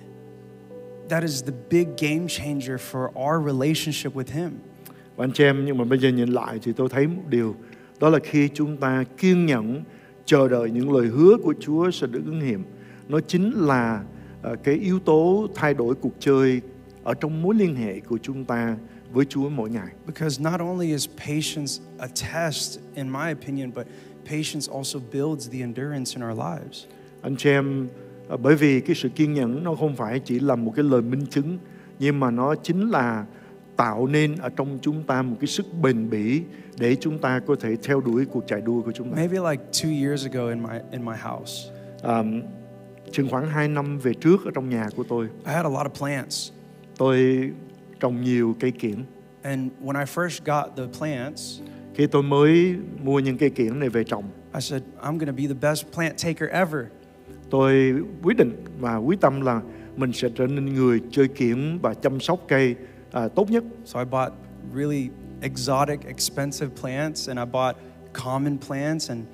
that is the big game changer for our relationship with Him. Và anh chị em, nhưng mà bây giờ nhìn lại thì tôi thấy một điều, đó là khi chúng ta kiên nhẫn chờ đợi những lời hứa của Chúa sẽ được ứng nghiệm, nó chính là cái yếu tố thay đổi cuộc chơi ở trong mối liên hệ của chúng ta với Chúa mỗi ngày. Because not only is patience a test, in my opinion, but patience also builds the endurance in our lives. Anh chị em, bởi vì cái sự kiên nhẫn nó không phải chỉ là một cái lời minh chứng, nhưng mà nó chính là tạo nên ở trong chúng ta một cái sức bền bỉ để chúng ta có thể theo đuổi cuộc chạy đua của chúng ta. Maybe like 2 years ago in my house. Chừng khoảng 2 năm về trước ở trong nhà của tôi. I had a lot of plants. Tôi trồng nhiều cây kiểng. And when I first got the plants, khi tôi mới mua những cây kiểng này về trồng, I said, I'm going to be the best plant taker ever. Tôi quyết định và quyết tâm là mình sẽ trở nên người chơi kiểng và chăm sóc cây tốt nhất. So I bought really exotic, expensive plants, and I bought common plants, and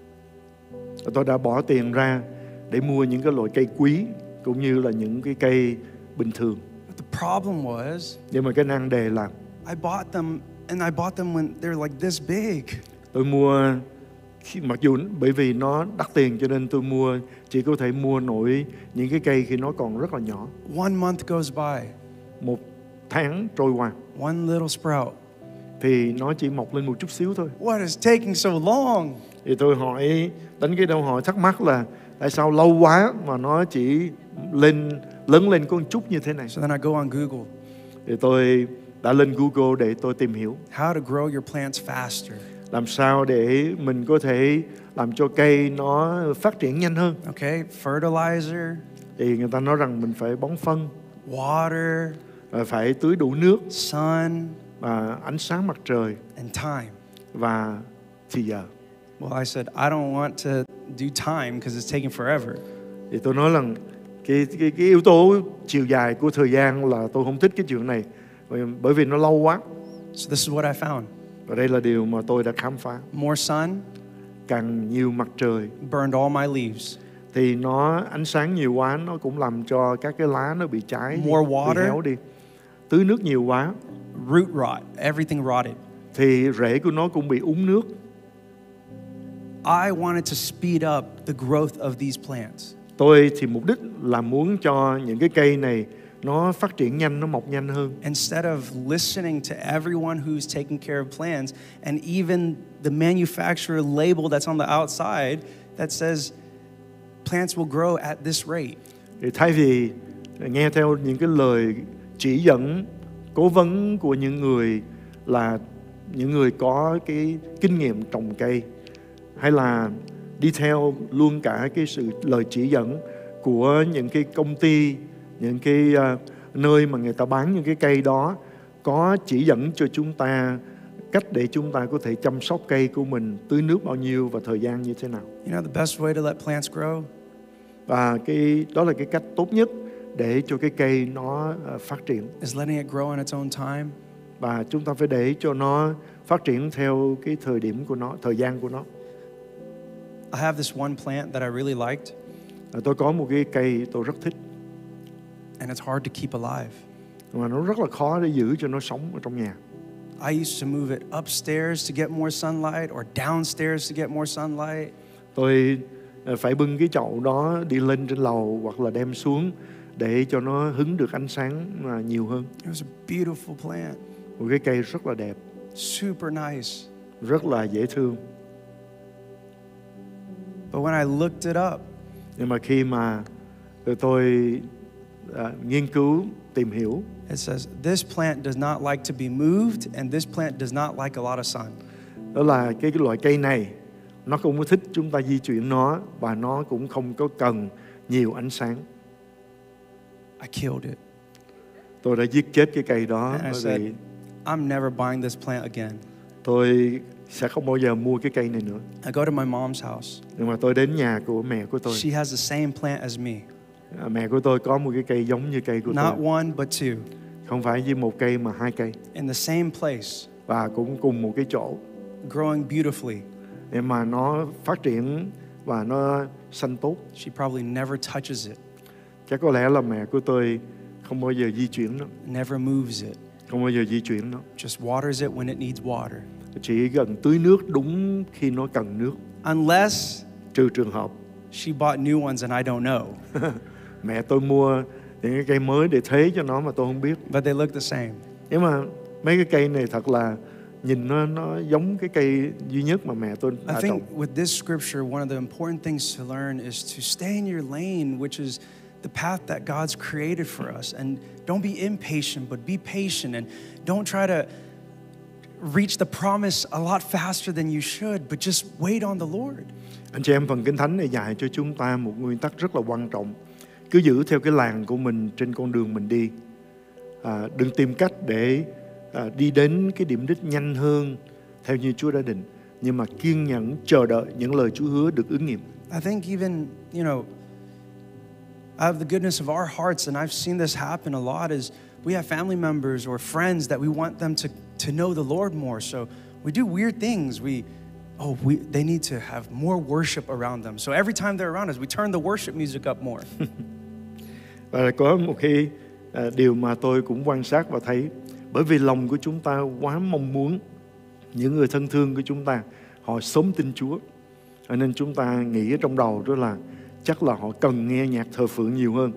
tôi đã bỏ tiền ra để mua những cái loại cây quý cũng như là những cái cây bình thường. But the problem was, nhưng mà cái nan đề là I bought them when they're like this big. Tôi mua mặc dù bởi vì nó đắt tiền cho nên tôi mua chỉ có thể mua nổi những cái cây khi nó còn rất là nhỏ. 1 month goes by. 1 tháng trôi qua One little sprout. thì nó chỉ mọc lên một chút xíu thôi. What is taking so long? Thì tôi hỏi, đánh cái câu hỏi thắc mắc là tại sao lâu quá mà nó chỉ lớn lên có một chút như thế này. So then I go on Google. Thì tôi đã lên Google để tôi tìm hiểu How to grow your plants faster. làm sao để mình có thể làm cho cây nó phát triển nhanh hơn. Okay, fertilizer, Thì người ta nói rằng mình phải bón phân, water, phải tưới đủ nước, sun, và ánh sáng mặt trời and time. và thì giờ. Well, I said, I don't want to do time because it's taking forever. Thì tôi nói rằng cái yếu tố chiều dài của thời gian là tôi không thích cái chuyện này, bởi vì nó lâu quá. So this is what I found. Và đây là điều mà tôi đã khám phá. More sun Càng nhiều mặt trời burned all my leaves. thì nó ánh sáng nhiều quá nó cũng làm cho các cái lá nó bị cháy, More water. bị héo đi. Tưới nước nhiều quá Root rot, everything rotted. thì rễ của nó cũng bị úng nước. I wanted to speed up the growth of these plants. Tôi thì mục đích là muốn cho những cái cây này nó phát triển nhanh, nó mọc nhanh hơn. Instead of listening to everyone who's taking care of plants and even the manufacturer label that's on the outside that says plants will grow at this rate. Thì thay vì nghe theo những cái lời chỉ dẫn, cố vấn của những người là những người có cái kinh nghiệm trồng cây, hay là đi theo luôn cả cái sự lời chỉ dẫn của những cái công ty, những cái nơi mà người ta bán những cái cây đó, có chỉ dẫn cho chúng ta cách để chúng ta có thể chăm sóc cây của mình, tưới nước bao nhiêu và thời gian như thế nào. You know the best way to let plants grow? Và đó là cái cách tốt nhất để cho cái cây nó phát triển. Is letting it grow in its own time. Và chúng ta phải để cho nó phát triển theo cái thời điểm của nó, thời gian của nó. I have this one plant that I really liked, Tôi có một cái cây tôi rất thích, and it's hard to keep alive. mà nó rất là khó để giữ cho nó sống ở trong nhà. I used to move it upstairs to get more sunlight or downstairs to get more sunlight. Tôi phải bưng cái chậu đó đi lên trên lầu hoặc là đem xuống để cho nó hứng được ánh sáng nhiều hơn. It was a beautiful plant, Một cái cây rất là đẹp, super nice. rất là dễ thương. But when I looked it up, Nhưng mà khi mà tôi nghiên cứu, tìm hiểu, it says this plant does not like to be moved and this plant does not like a lot of sun. đó là cái loại cây này nó không có thích chúng ta di chuyển nó, và nó cũng không có cần nhiều ánh sáng. I killed it. Tôi đã giết chết cái cây đó, And I bởi said, vì I'm never buying this plant again. tôi sẽ không bao giờ mua cái cây này nữa. I go to my mom's house. Nhưng mà tôi đến nhà của mẹ của tôi. She has the same plant as me. Mẹ của tôi có một cái cây giống như cây của Not tôi. one, but two. Không phải chỉ một cây mà hai cây. In the same place, Và cũng cùng một cái chỗ. growing beautifully. Để mà nó phát triển và nó xanh tốt. She probably never touches it, Chắc có lẽ là mẹ của tôi không bao giờ di chuyển nó. never moves it. Không bao giờ di chuyển nó. Just waters it when it needs water. Chỉ cần tưới nước đúng khi nó cần nước. Unless Trừ trường hợp she bought new ones and I don't know. mẹ tôi mua những cái cây mới để thế cho nó mà tôi không biết. But they look the same. Nhưng mà mấy cái cây này thật là nhìn nó giống cái cây duy nhất mà mẹ tôi I đã trồng. think with this scripture, one of the important things to learn is to stay in your lane, which is the path that God's created for us. And don't be impatient, but be patient. And don't try to reach the promise a lot faster than you should, but just wait on the Lord. Anh chị em, phần Kinh Thánh này dạy cho chúng ta một nguyên tắc rất là quan trọng. Cứ giữ theo cái làng của mình trên con đường mình đi. Đừng tìm cách để đi đến cái điểm đích nhanh hơn theo như Chúa đã định, nhưng mà kiên nhẫn chờ đợi những lời Chúa hứa được ứng nghiệm. I think even, out of the goodness of our hearts, and I've seen this happen a lot, is we have family members or friends that we want them to know the Lord more. So we do weird things. They need to have more worship around them. So every time they're around us, we turn the worship music up more. Và có một cái điều mà tôi cũng quan sát và thấy, bởi vì lòng của chúng ta quá mong muốn những người thân thương của chúng ta họ sớm tin Chúa, nên chúng ta nghĩ ở trong đầu đó là chắc là họ cần nghe nhạc thờ phượng nhiều hơn,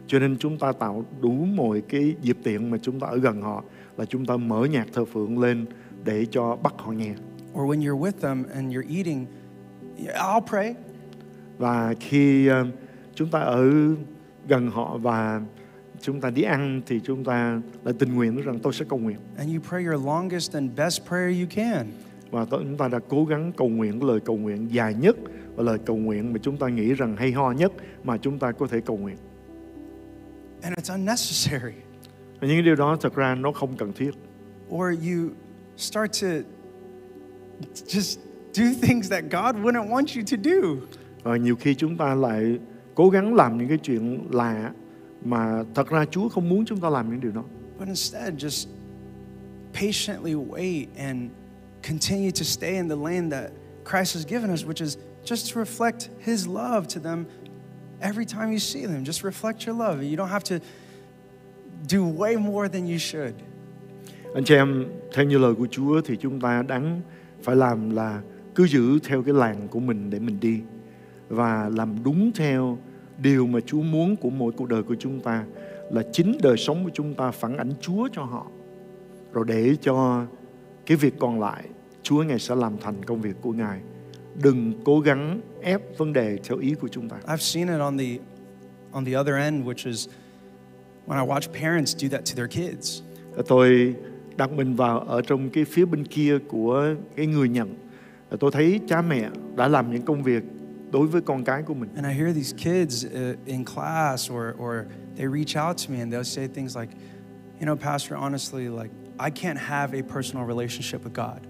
Cho nên chúng ta tạo đủ mọi cái dịp tiện mà chúng ta ở gần họ, là chúng ta mở nhạc thờ phượng lên để cho bắt họ nghe. Or when you're with them and you're eating, I'll pray. Và khi chúng ta ở gần họ và chúng ta đi ăn thì chúng ta lại tình nguyện nói rằng tôi sẽ cầu nguyện. And you pray your longest and best prayer you can. Và chúng ta đã cố gắng cầu nguyện lời cầu nguyện dài nhất và lời cầu nguyện mà chúng ta nghĩ rằng hay ho nhất mà chúng ta có thể cầu nguyện. And it's unnecessary. Và những điều đó thật ra nó không cần thiết. Or you start to just do things that God wouldn't want you to do. Và nhiều khi chúng ta lại cố gắng làm những cái chuyện lạ mà thật ra Chúa không muốn chúng ta làm những điều đó. But instead, just patiently wait and continue to stay in the lane that Christ has given us, which is just to reflect His love to them every time you see them. Just reflect your love. You don't have to do way more than you should. Anh chị em, theo như lời của Chúa thì chúng ta đáng phải làm là cứ giữ theo cái làng của mình để mình đi và làm đúng theo điều mà Chúa muốn của mỗi cuộc đời của chúng ta, là chính đời sống của chúng ta phản ánh Chúa cho họ, rồi để cho cái việc còn lại Chúa Ngài sẽ làm thành công việc của Ngài. Đừng cố gắng ép vấn đề theo ý của chúng ta. I've seen it on the other end, which is when I watch parents do that to their kids. Tôi đặt mình vào ở trong cái phía bên kia của cái người nhận. Tôi thấy cha mẹ đã làm những công việc đối với con cái của mình. And I hear these kids in class or they reach out to me and they'll say things like, you know, Pastor, honestly, like I can't have a personal relationship with God.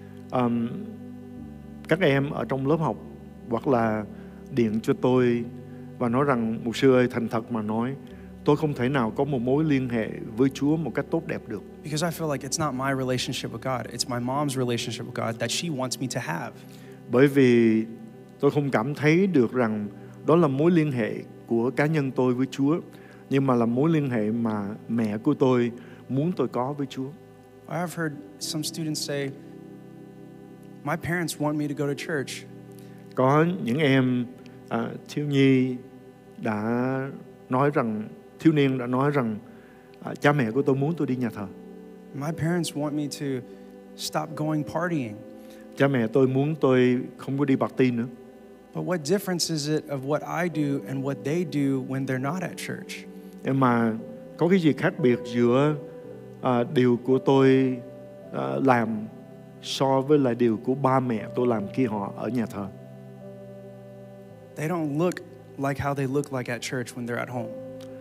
Các em ở trong lớp học hoặc là điện cho tôi và nói rằng mục sư ơi, thành thật mà nói, tôi không thể nào có một mối liên hệ với Chúa một cách tốt đẹp được. Because I feel like it's not my relationship with God, it's my mom's relationship with God that she wants me to have. Bởi vì tôi không cảm thấy được rằng đó là mối liên hệ của cá nhân tôi với Chúa, nhưng mà là mối liên hệ mà mẹ của tôi muốn tôi có với Chúa. I've heard some students say, my parents want me to go to church. Có những em thiếu niên đã nói rằng cha mẹ của tôi muốn tôi đi nhà thờ. My parents want me to stop going partying. Cha mẹ tôi muốn tôi không có đi party nữa. But what difference is it of what I do and what they do when they're not at church? Nhưng mà có cái gì khác biệt giữa điều của tôi làm so với lại điều của ba mẹ tôi làm khi họ ở nhà thờ? They don't look like how they look like at church when they're at home.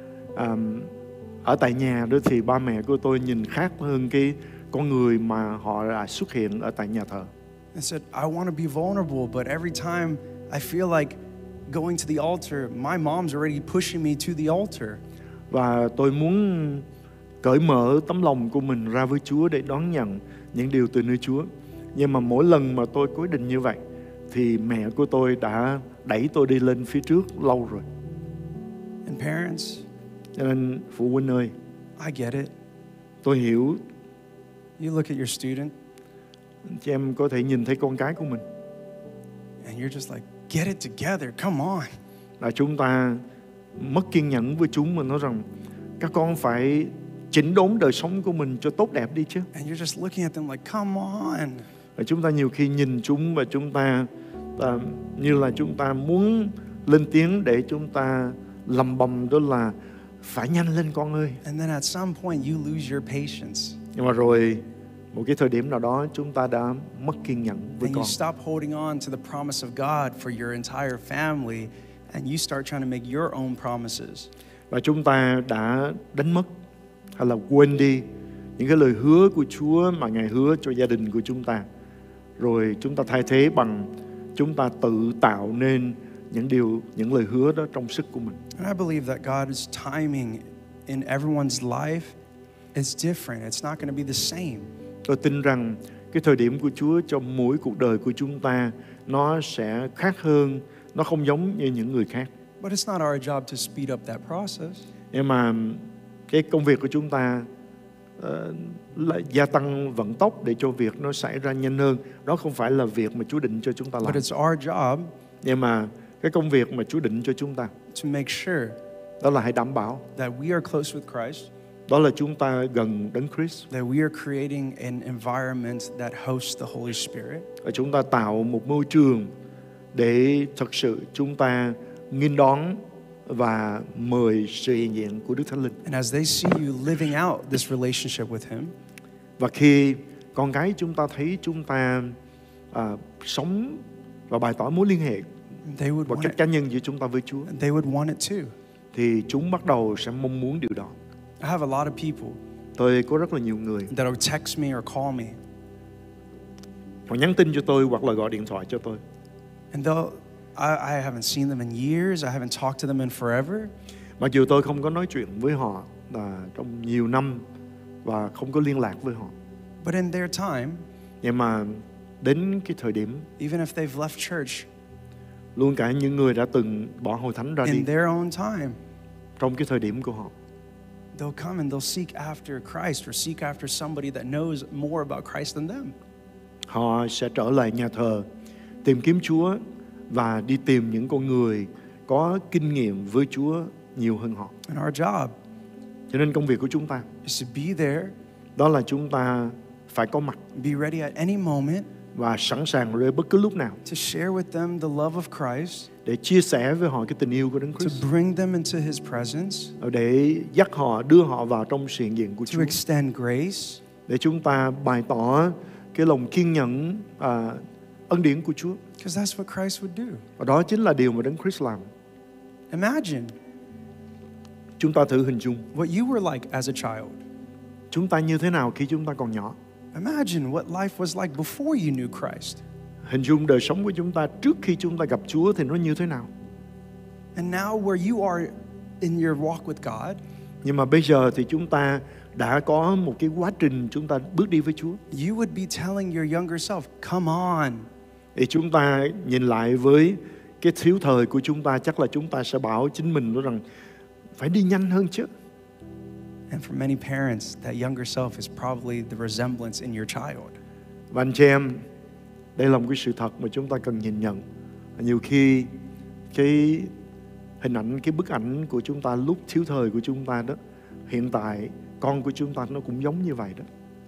Ở tại nhà đó thì ba mẹ của tôi nhìn khác hơn cái con người mà họ đã xuất hiện ở tại nhà thờ. I said, I want to be vulnerable, but every time I feel like going to the altar, my mom's already pushing me to the altar. Và tôi muốn cởi mở tấm lòng của mình ra với Chúa để đón nhận những điều từ nơi Chúa. Nhưng mà mỗi lần mà tôi quyết định như vậy thì mẹ của tôi đã đẩy tôi đi lên phía trước lâu rồi. And parents, Cho nên phụ huynh ơi, I get it. tôi hiểu. You look at your student Chị em có thể nhìn thấy con cái của mình, and you're just like, get it together, come on. là chúng ta mất kiên nhẫn với chúng, mình nói rằng các con phải chỉnh đốn đời sống của mình cho tốt đẹp đi chứ. And you're just looking at them like, come on. Và chúng ta nhiều khi nhìn chúng và chúng ta như là chúng ta muốn lên tiếng để chúng ta lầm bầm, đó là phải nhanh lên con ơi. And then at some point you lose your patience. Nhưng mà rồi một cái thời điểm nào đó chúng ta đã mất kiên nhẫn với And con. you stop holding on to the promise of God for your entire family and you start trying to make your own promises. Và chúng ta đã đánh mất hay là quên đi những cái lời hứa của Chúa mà Ngài hứa cho gia đình của chúng ta. Rồi chúng ta thay thế bằng chúng ta tự tạo nên những lời hứa đó trong sức của mình. And I believe that God's timing in everyone's life is different. It's not going to be the same. Tôi tin rằng cái thời điểm của Chúa trong mỗi cuộc đời của chúng ta nó sẽ khác hơn, nó không giống như những người khác. But it's not our job to speed up that process. Nhưng mà cái công việc của chúng ta là gia tăng vận tốc để cho việc nó xảy ra nhanh hơn. Đó không phải là việc mà Chúa định cho chúng ta làm. But it's our job Nhưng mà cái công việc mà Chúa định cho chúng ta to make sure Đó là hãy đảm bảo. that we are close with Christ, Đó là chúng ta gần Đấng Christ. that we are creating an environment that hosts the Holy Spirit. Và chúng ta tạo một môi trường để thật sự chúng ta nghênh đón và mời sự hiện diện của Đức Thánh Linh. And as they see you living out this relationship with Him, Và khi con cái chúng ta thấy chúng ta sống và bày tỏ mối liên hệ they would và want cách it. cá nhân giữa chúng ta với Chúa, They would want it too. thì chúng bắt đầu sẽ mong muốn điều đó. I have a lot of people Tôi có rất là nhiều người that will text me or call me, họ nhắn tin cho tôi hoặc là gọi điện thoại cho tôi. and though I haven't seen them in years, I haven't talked to them in forever, Mặc dù tôi không có nói chuyện với họ trong nhiều năm và không có liên lạc với họ, but in their time, nhưng mà đến cái thời điểm even if they've left church, luôn cả những người đã từng bỏ hội thánh ra đi, in their own time, trong cái thời điểm của họ, they'll come and they'll seek after Christ or seek after somebody that knows more about Christ than them. họ sẽ trở lại nhà thờ, tìm kiếm Chúa và đi tìm những con người có kinh nghiệm với Chúa nhiều hơn họ. And our job Cho nên công việc của chúng ta is to be there, đó là chúng ta phải có mặt be ready at any moment và sẵn sàng rồi bất cứ lúc nào to share with them the love of Christ, để chia sẻ với họ cái tình yêu của Đấng to Christ, bring them into His presence, để dắt họ, đưa họ vào trong sự hiện diện của to Chúa, extend grace, để chúng ta bày tỏ cái lòng kiên nhẫn, ân điển của Chúa. because that's what Christ would do. Và đó chính là điều mà Đấng Christ làm. Imagine Chúng ta thử hình dung what you were like as a child. chúng ta như thế nào khi chúng ta còn nhỏ. Imagine what life was like before you knew Christ. Hình dung đời sống của chúng ta trước khi chúng ta gặp Chúa thì nó như thế nào. And now where you are in your walk with God, Nhưng mà bây giờ thì chúng ta đã có một cái quá trình chúng ta bước đi với Chúa. you would be telling your younger self, come on. Thì chúng ta nhìn lại với cái thiếu thời của chúng ta, chắc là chúng ta sẽ bảo chính mình đó rằng phải đi nhanh hơn chứ. And for many parents, that younger self is probably the resemblance in your child. Và anh chị em, đây là một cái sự thật mà chúng ta cần nhìn nhận. Nhiều khi cái hình ảnh, cái bức ảnh của chúng ta lúc thiếu thời của chúng ta đó, hiện tại con của chúng ta nó cũng giống như vậy đó.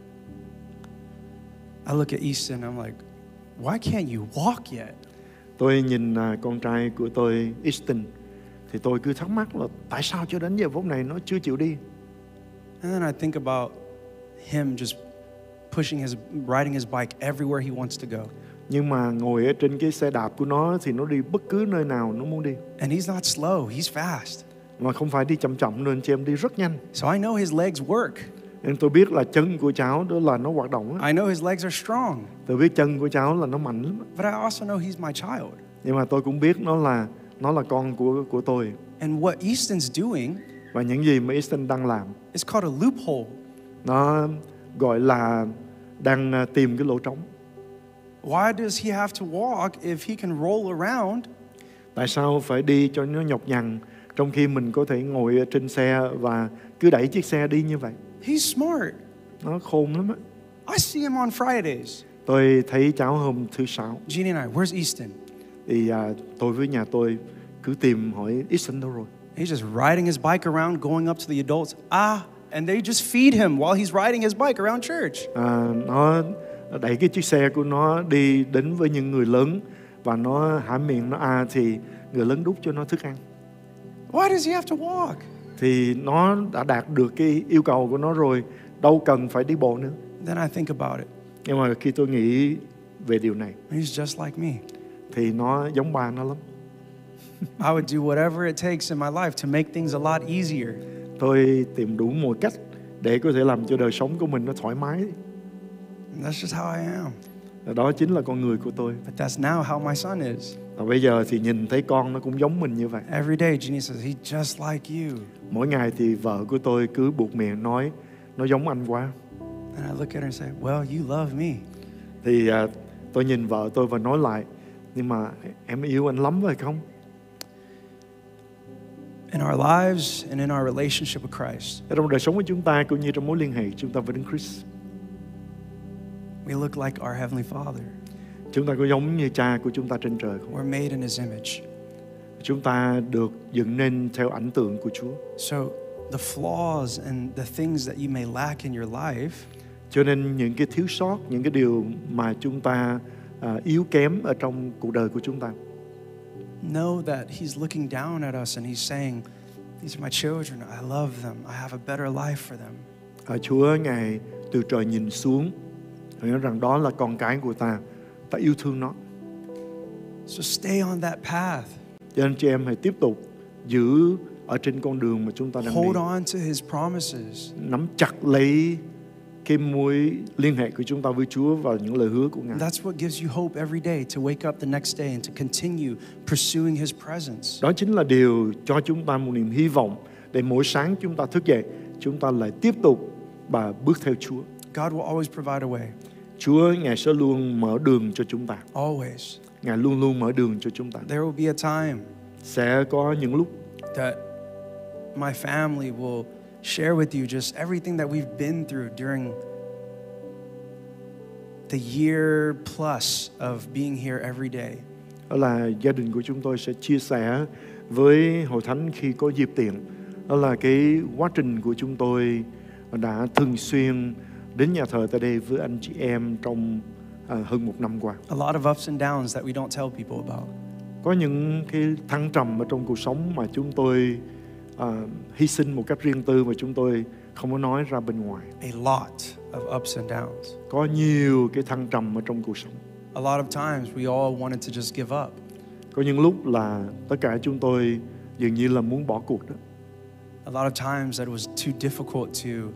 I look at Easton, I'm like, why can't you walk yet? Tôi nhìn con trai của tôi, Easton, thì tôi cứ thắc mắc là tại sao cho đến giờ phút này nó chưa chịu đi. And then I think about him just riding his bike everywhere he wants to go. Nhưng mà ngồi ở trên cái xe đạp của nó thì nó đi bất cứ nơi nào nó muốn đi. And he's not slow, he's fast. Mà không phải đi chậm chậm nên chị em đi rất nhanh. So I know his legs work. Nên tôi biết là chân của cháu đó là nó hoạt động á. I know his legs are strong. Tôi biết chân của cháu là nó mạnh lắm. But I also know he's my child. Nhưng mà tôi cũng biết nó là con của tôi. And what Easton's doing Và những gì mà Easton đang làm, is called a loophole. nó gọi là đang tìm cái lỗ trống. Why does he have to walk if he can roll around? Tại sao phải đi cho nó nhọc nhằn trong khi mình có thể ngồi ở trên xe và cứ đẩy chiếc xe đi như vậy? He's smart. Nó khôn lắm á. I see him on Fridays. Tôi thấy cháu hôm thứ Sáu Jeannie and I, where's Easton? thì tôi với nhà tôi cứ tìm hỏi Easton đâu rồi. He's just riding his bike around, going up to the adults. And they just feed him while he's riding his bike around church. Nó đẩy cái chiếc xe của nó đi đến với những người lớn và nó há miệng nó thì người lớn đút cho nó thức ăn. Why does he have to walk? Thì nó đã đạt được cái yêu cầu của nó rồi, đâu cần phải đi bộ nữa. Then I think about it. Nhưng mà khi tôi nghĩ về điều này He's just like me. thì nó giống ba nó lắm. I would do whatever it takes in my life to make things a lot easier. Tôi tìm đủ mọi cách để có thể làm cho đời sống của mình nó thoải mái. And that's just how I am. Và đó chính là con người của tôi. But that's now how my son is. Và bây giờ thì nhìn thấy con nó cũng giống mình như vậy. Every day, Jeannie says, he's just like you. Mỗi ngày thì vợ của tôi cứ buộc miệng nói nó giống anh quá. And I look at her and say, well, you love me. Thì tôi nhìn vợ tôi và nói lại, nhưng mà em yêu anh lắm phải không? In our lives and in our relationship with Christ, Ở trong đời sống của chúng ta cũng như trong mối liên hệ chúng ta với Đấng Christ, we look like our Heavenly Father. chúng ta có giống như cha của chúng ta trên trời không? We're made in His image. Chúng ta được dựng nên theo ảnh tượng của Chúa. So the flaws and the things that you may lack in your life, Cho nên những cái thiếu sót, những cái điều mà chúng ta yếu kém ở trong cuộc đời của chúng ta, know that He's looking down at us and He's saying, these are my children, I love them, I have a better life for them. Chúa Ngài từ trời nhìn xuống, Ngài nói rằng đó là con cái của ta, ta yêu thương nó. So stay on that path. Cho nên chị em hãy tiếp tục giữ ở trên con đường mà chúng ta đang Hold đi. on to His promises. Nắm chặt lấy cái mối liên hệ của chúng ta với Chúa và những lời hứa của Ngài. That's what gives you hope every day to wake up the next day and to continue pursuing His presence. Đó chính là điều cho chúng ta một niềm hy vọng để mỗi sáng chúng ta thức dậy, chúng ta lại tiếp tục và bước theo Chúa. God will always provide a way. Chúa Ngài sẽ luôn mở đường cho chúng ta. Always. Ngài luôn luôn mở đường cho chúng ta. There will be a time Sẽ có những lúc that my family will share with you just everything that we've been through during the year plus of being here every day. đó là gia đình của chúng tôi sẽ chia sẻ với hội thánh khi có dịp tiện. Đó là cái quá trình của chúng tôi đã thường xuyên đến nhà thờ tại đây với anh chị em trong hơn một năm qua. A lot of ups and downs that we don't tell people about. Có những cái thăng trầm ở trong cuộc sống mà chúng tôi hy sinh một cách riêng tư mà chúng tôi không có nói ra bên ngoài. A lot of ups and downs. Có nhiều cái thăng trầm ở trong cuộc sống. A lot of times we all wanted to just give up. Có những lúc là tất cả chúng tôi dường như là muốn bỏ cuộc đó. A lot of times that it was too difficult to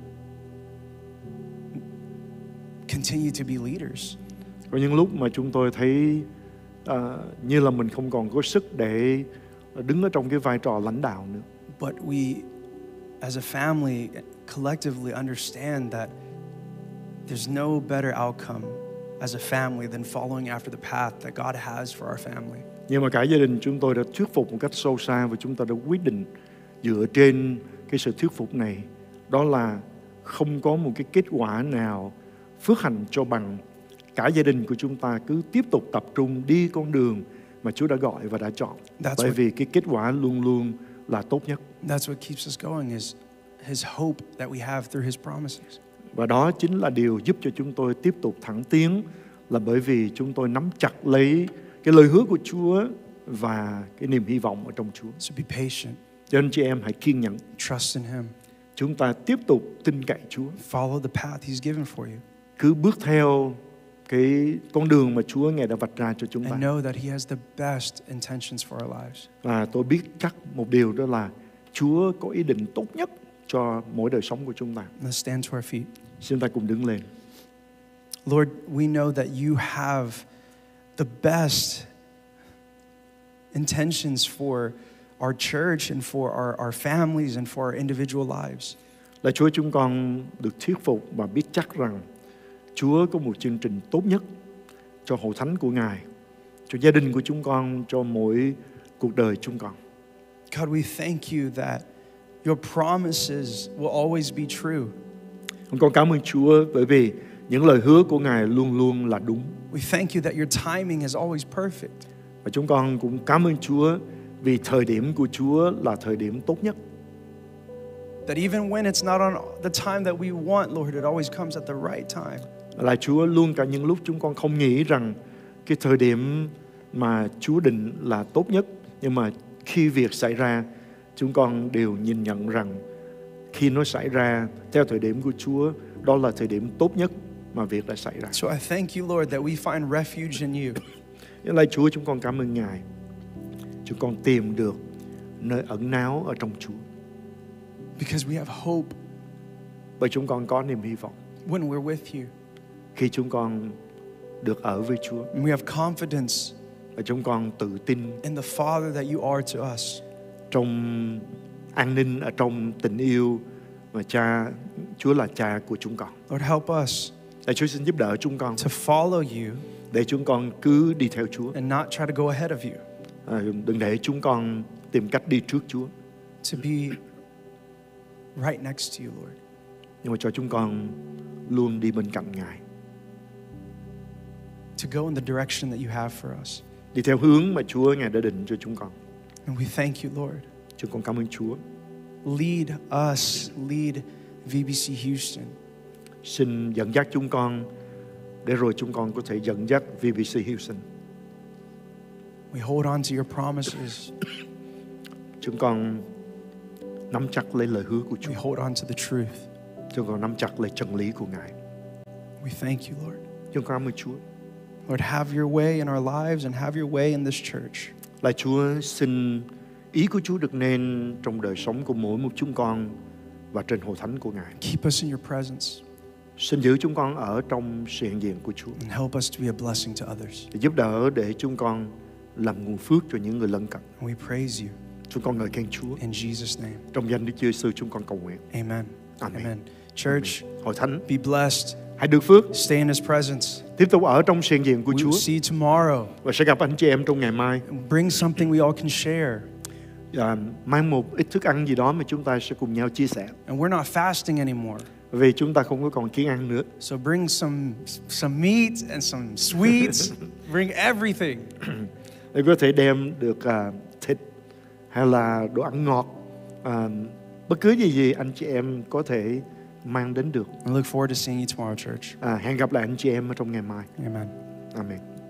continue to be leaders. Có những lúc mà chúng tôi thấy như là mình không còn có sức để đứng ở trong cái vai trò lãnh đạo nữa. But we, as a family, collectively understand that there's no better outcome as a family than following after the path that God has for our family. Nhưng mà cả gia đình chúng tôi đã thuyết phục một cách sâu xa và chúng ta đã quyết định dựa trên cái sự thuyết phục này, đó là không có một cái kết quả nào phước hạnh cho bằng cả gia đình của chúng ta cứ tiếp tục tập trung đi con đường mà Chúa đã gọi và đã chọn. Bởi vì cái kết quả luôn luôn là tốt nhất. That's what keeps us going is His hope that we have through His promises. Và đó chính là điều giúp cho chúng tôi tiếp tục thẳng tiến, là bởi vì chúng tôi nắm chặt lấy cái lời hứa của Chúa và cái niềm hy vọng ở trong Chúa. So be patient. Cho nên chị em hãy kiên nhẫn. Trust in Him. Chúng ta tiếp tục tin cậy Chúa. Follow the path He's given for you. Cứ bước theo cái con đường mà Chúa Ngài đã vạch ra cho chúng ta. And know that He has the best intentions for our lives. Và tôi biết chắc một điều, đó là Chúa có ý định tốt nhất cho mỗi đời sống của chúng ta. Let's stand to our feet. Xin ta cùng đứng lên. Lord, we know that you have the best intentions for our church and for our families and for our individual lives. Lạy Chúa, chúng con được thuyết phục và biết chắc rằng Chúa có một chương trình tốt nhất cho hội thánh của Ngài, cho gia đình của chúng con, cho mỗi cuộc đời chúng con. God, we thank you that your promises will always be true. Con cảm ơn Chúa bởi vì những lời hứa của Ngài luôn luôn là đúng. We thank you that your timing is always perfect. Và chúng con cũng cảm ơn Chúa vì thời điểm của Chúa là thời điểm tốt nhất. That even when it's not on the time that we want, Lord, it always comes at the right time. Là Chúa luôn cả những lúc chúng con không nghĩ rằng cái thời điểm mà Chúa định là tốt nhất, nhưng mà khi việc xảy ra, chúng con đều nhìn nhận rằng khi nó xảy ra theo thời điểm của Chúa, đó là thời điểm tốt nhất mà việc đã xảy ra. So I thank you, Lord, that we find refuge in you. Nên lạy Chúa, chúng con cảm ơn Ngài. Chúng con tìm được nơi ẩn náu ở trong Chúa. Because we have hope Bởi chúng con có niềm hy vọng when we're with you. khi chúng con được ở với Chúa. And we have confidence Và chúng con tự tin in the Father that you are to us. trong an ninh, ở trong tình yêu mà Chúa là cha của chúng con. Lord, help us Lạy Chúa, xin giúp đỡ chúng con to follow you để chúng con cứ đi theo Chúa. and not try to go ahead of you. Đừng để chúng con tìm cách đi trước Chúa, To be right next to you, Lord. nhưng mà cho chúng con luôn đi bên cạnh Ngài, To go in the direction that you have for us. đi theo hướng mà Chúa Ngài đã định cho chúng con. And we thank you, Lord. Chúng con cảm ơn Chúa. Lead us, lead VBC Houston. Xin dẫn dắt chúng con để rồi chúng con có thể dẫn dắt VBC Houston. We hold on to your promises. Chúng con nắm chặt lấy lời hứa của Chúa. We hold on to the truth. Chúng con nắm chặt lấy chân lý của Ngài. We thank you, Lord. Chúng con cảm ơn Chúa. Lord, have your way in our lives and have your way in this church. Lạy Chúa, xin ý của Chúa được nên trong đời sống của mỗi một chúng con và trên hội thánh của Ngài. Keep us in your presence Xin giữ chúng con ở trong sự hiện diện của Chúa. and help us to be a blessing to others. Để giúp đỡ để chúng con làm nguồn phước cho những người lân cận. And we praise you Chúng con ngợi khen Chúa. in Jesus' name. Trong danh Đức Chúa Giêsu chúng con cầu nguyện. Amen. Amen. Amen. Church, Hội thánh, be blessed. hãy được phước, Stay in His presence. tiếp tục ở trong sự hiện diện của We Chúa will see you tomorrow. và sẽ gặp anh chị em trong ngày mai. Bring something we all can share. Mang một ít thức ăn gì đó mà chúng ta sẽ cùng nhau chia sẻ. And we're not fasting anymore. Vì chúng ta không có còn kiêng ăn nữa. So bring some meat and some sweets. Bring everything. Để có thể đem được thịt hay là đồ ăn ngọt, bất cứ gì anh chị em có thể mang đến được. I look forward to seeing you tomorrow, church. Hẹn gặp lại anh chị em ở trong ngày mai. Amen. Amen.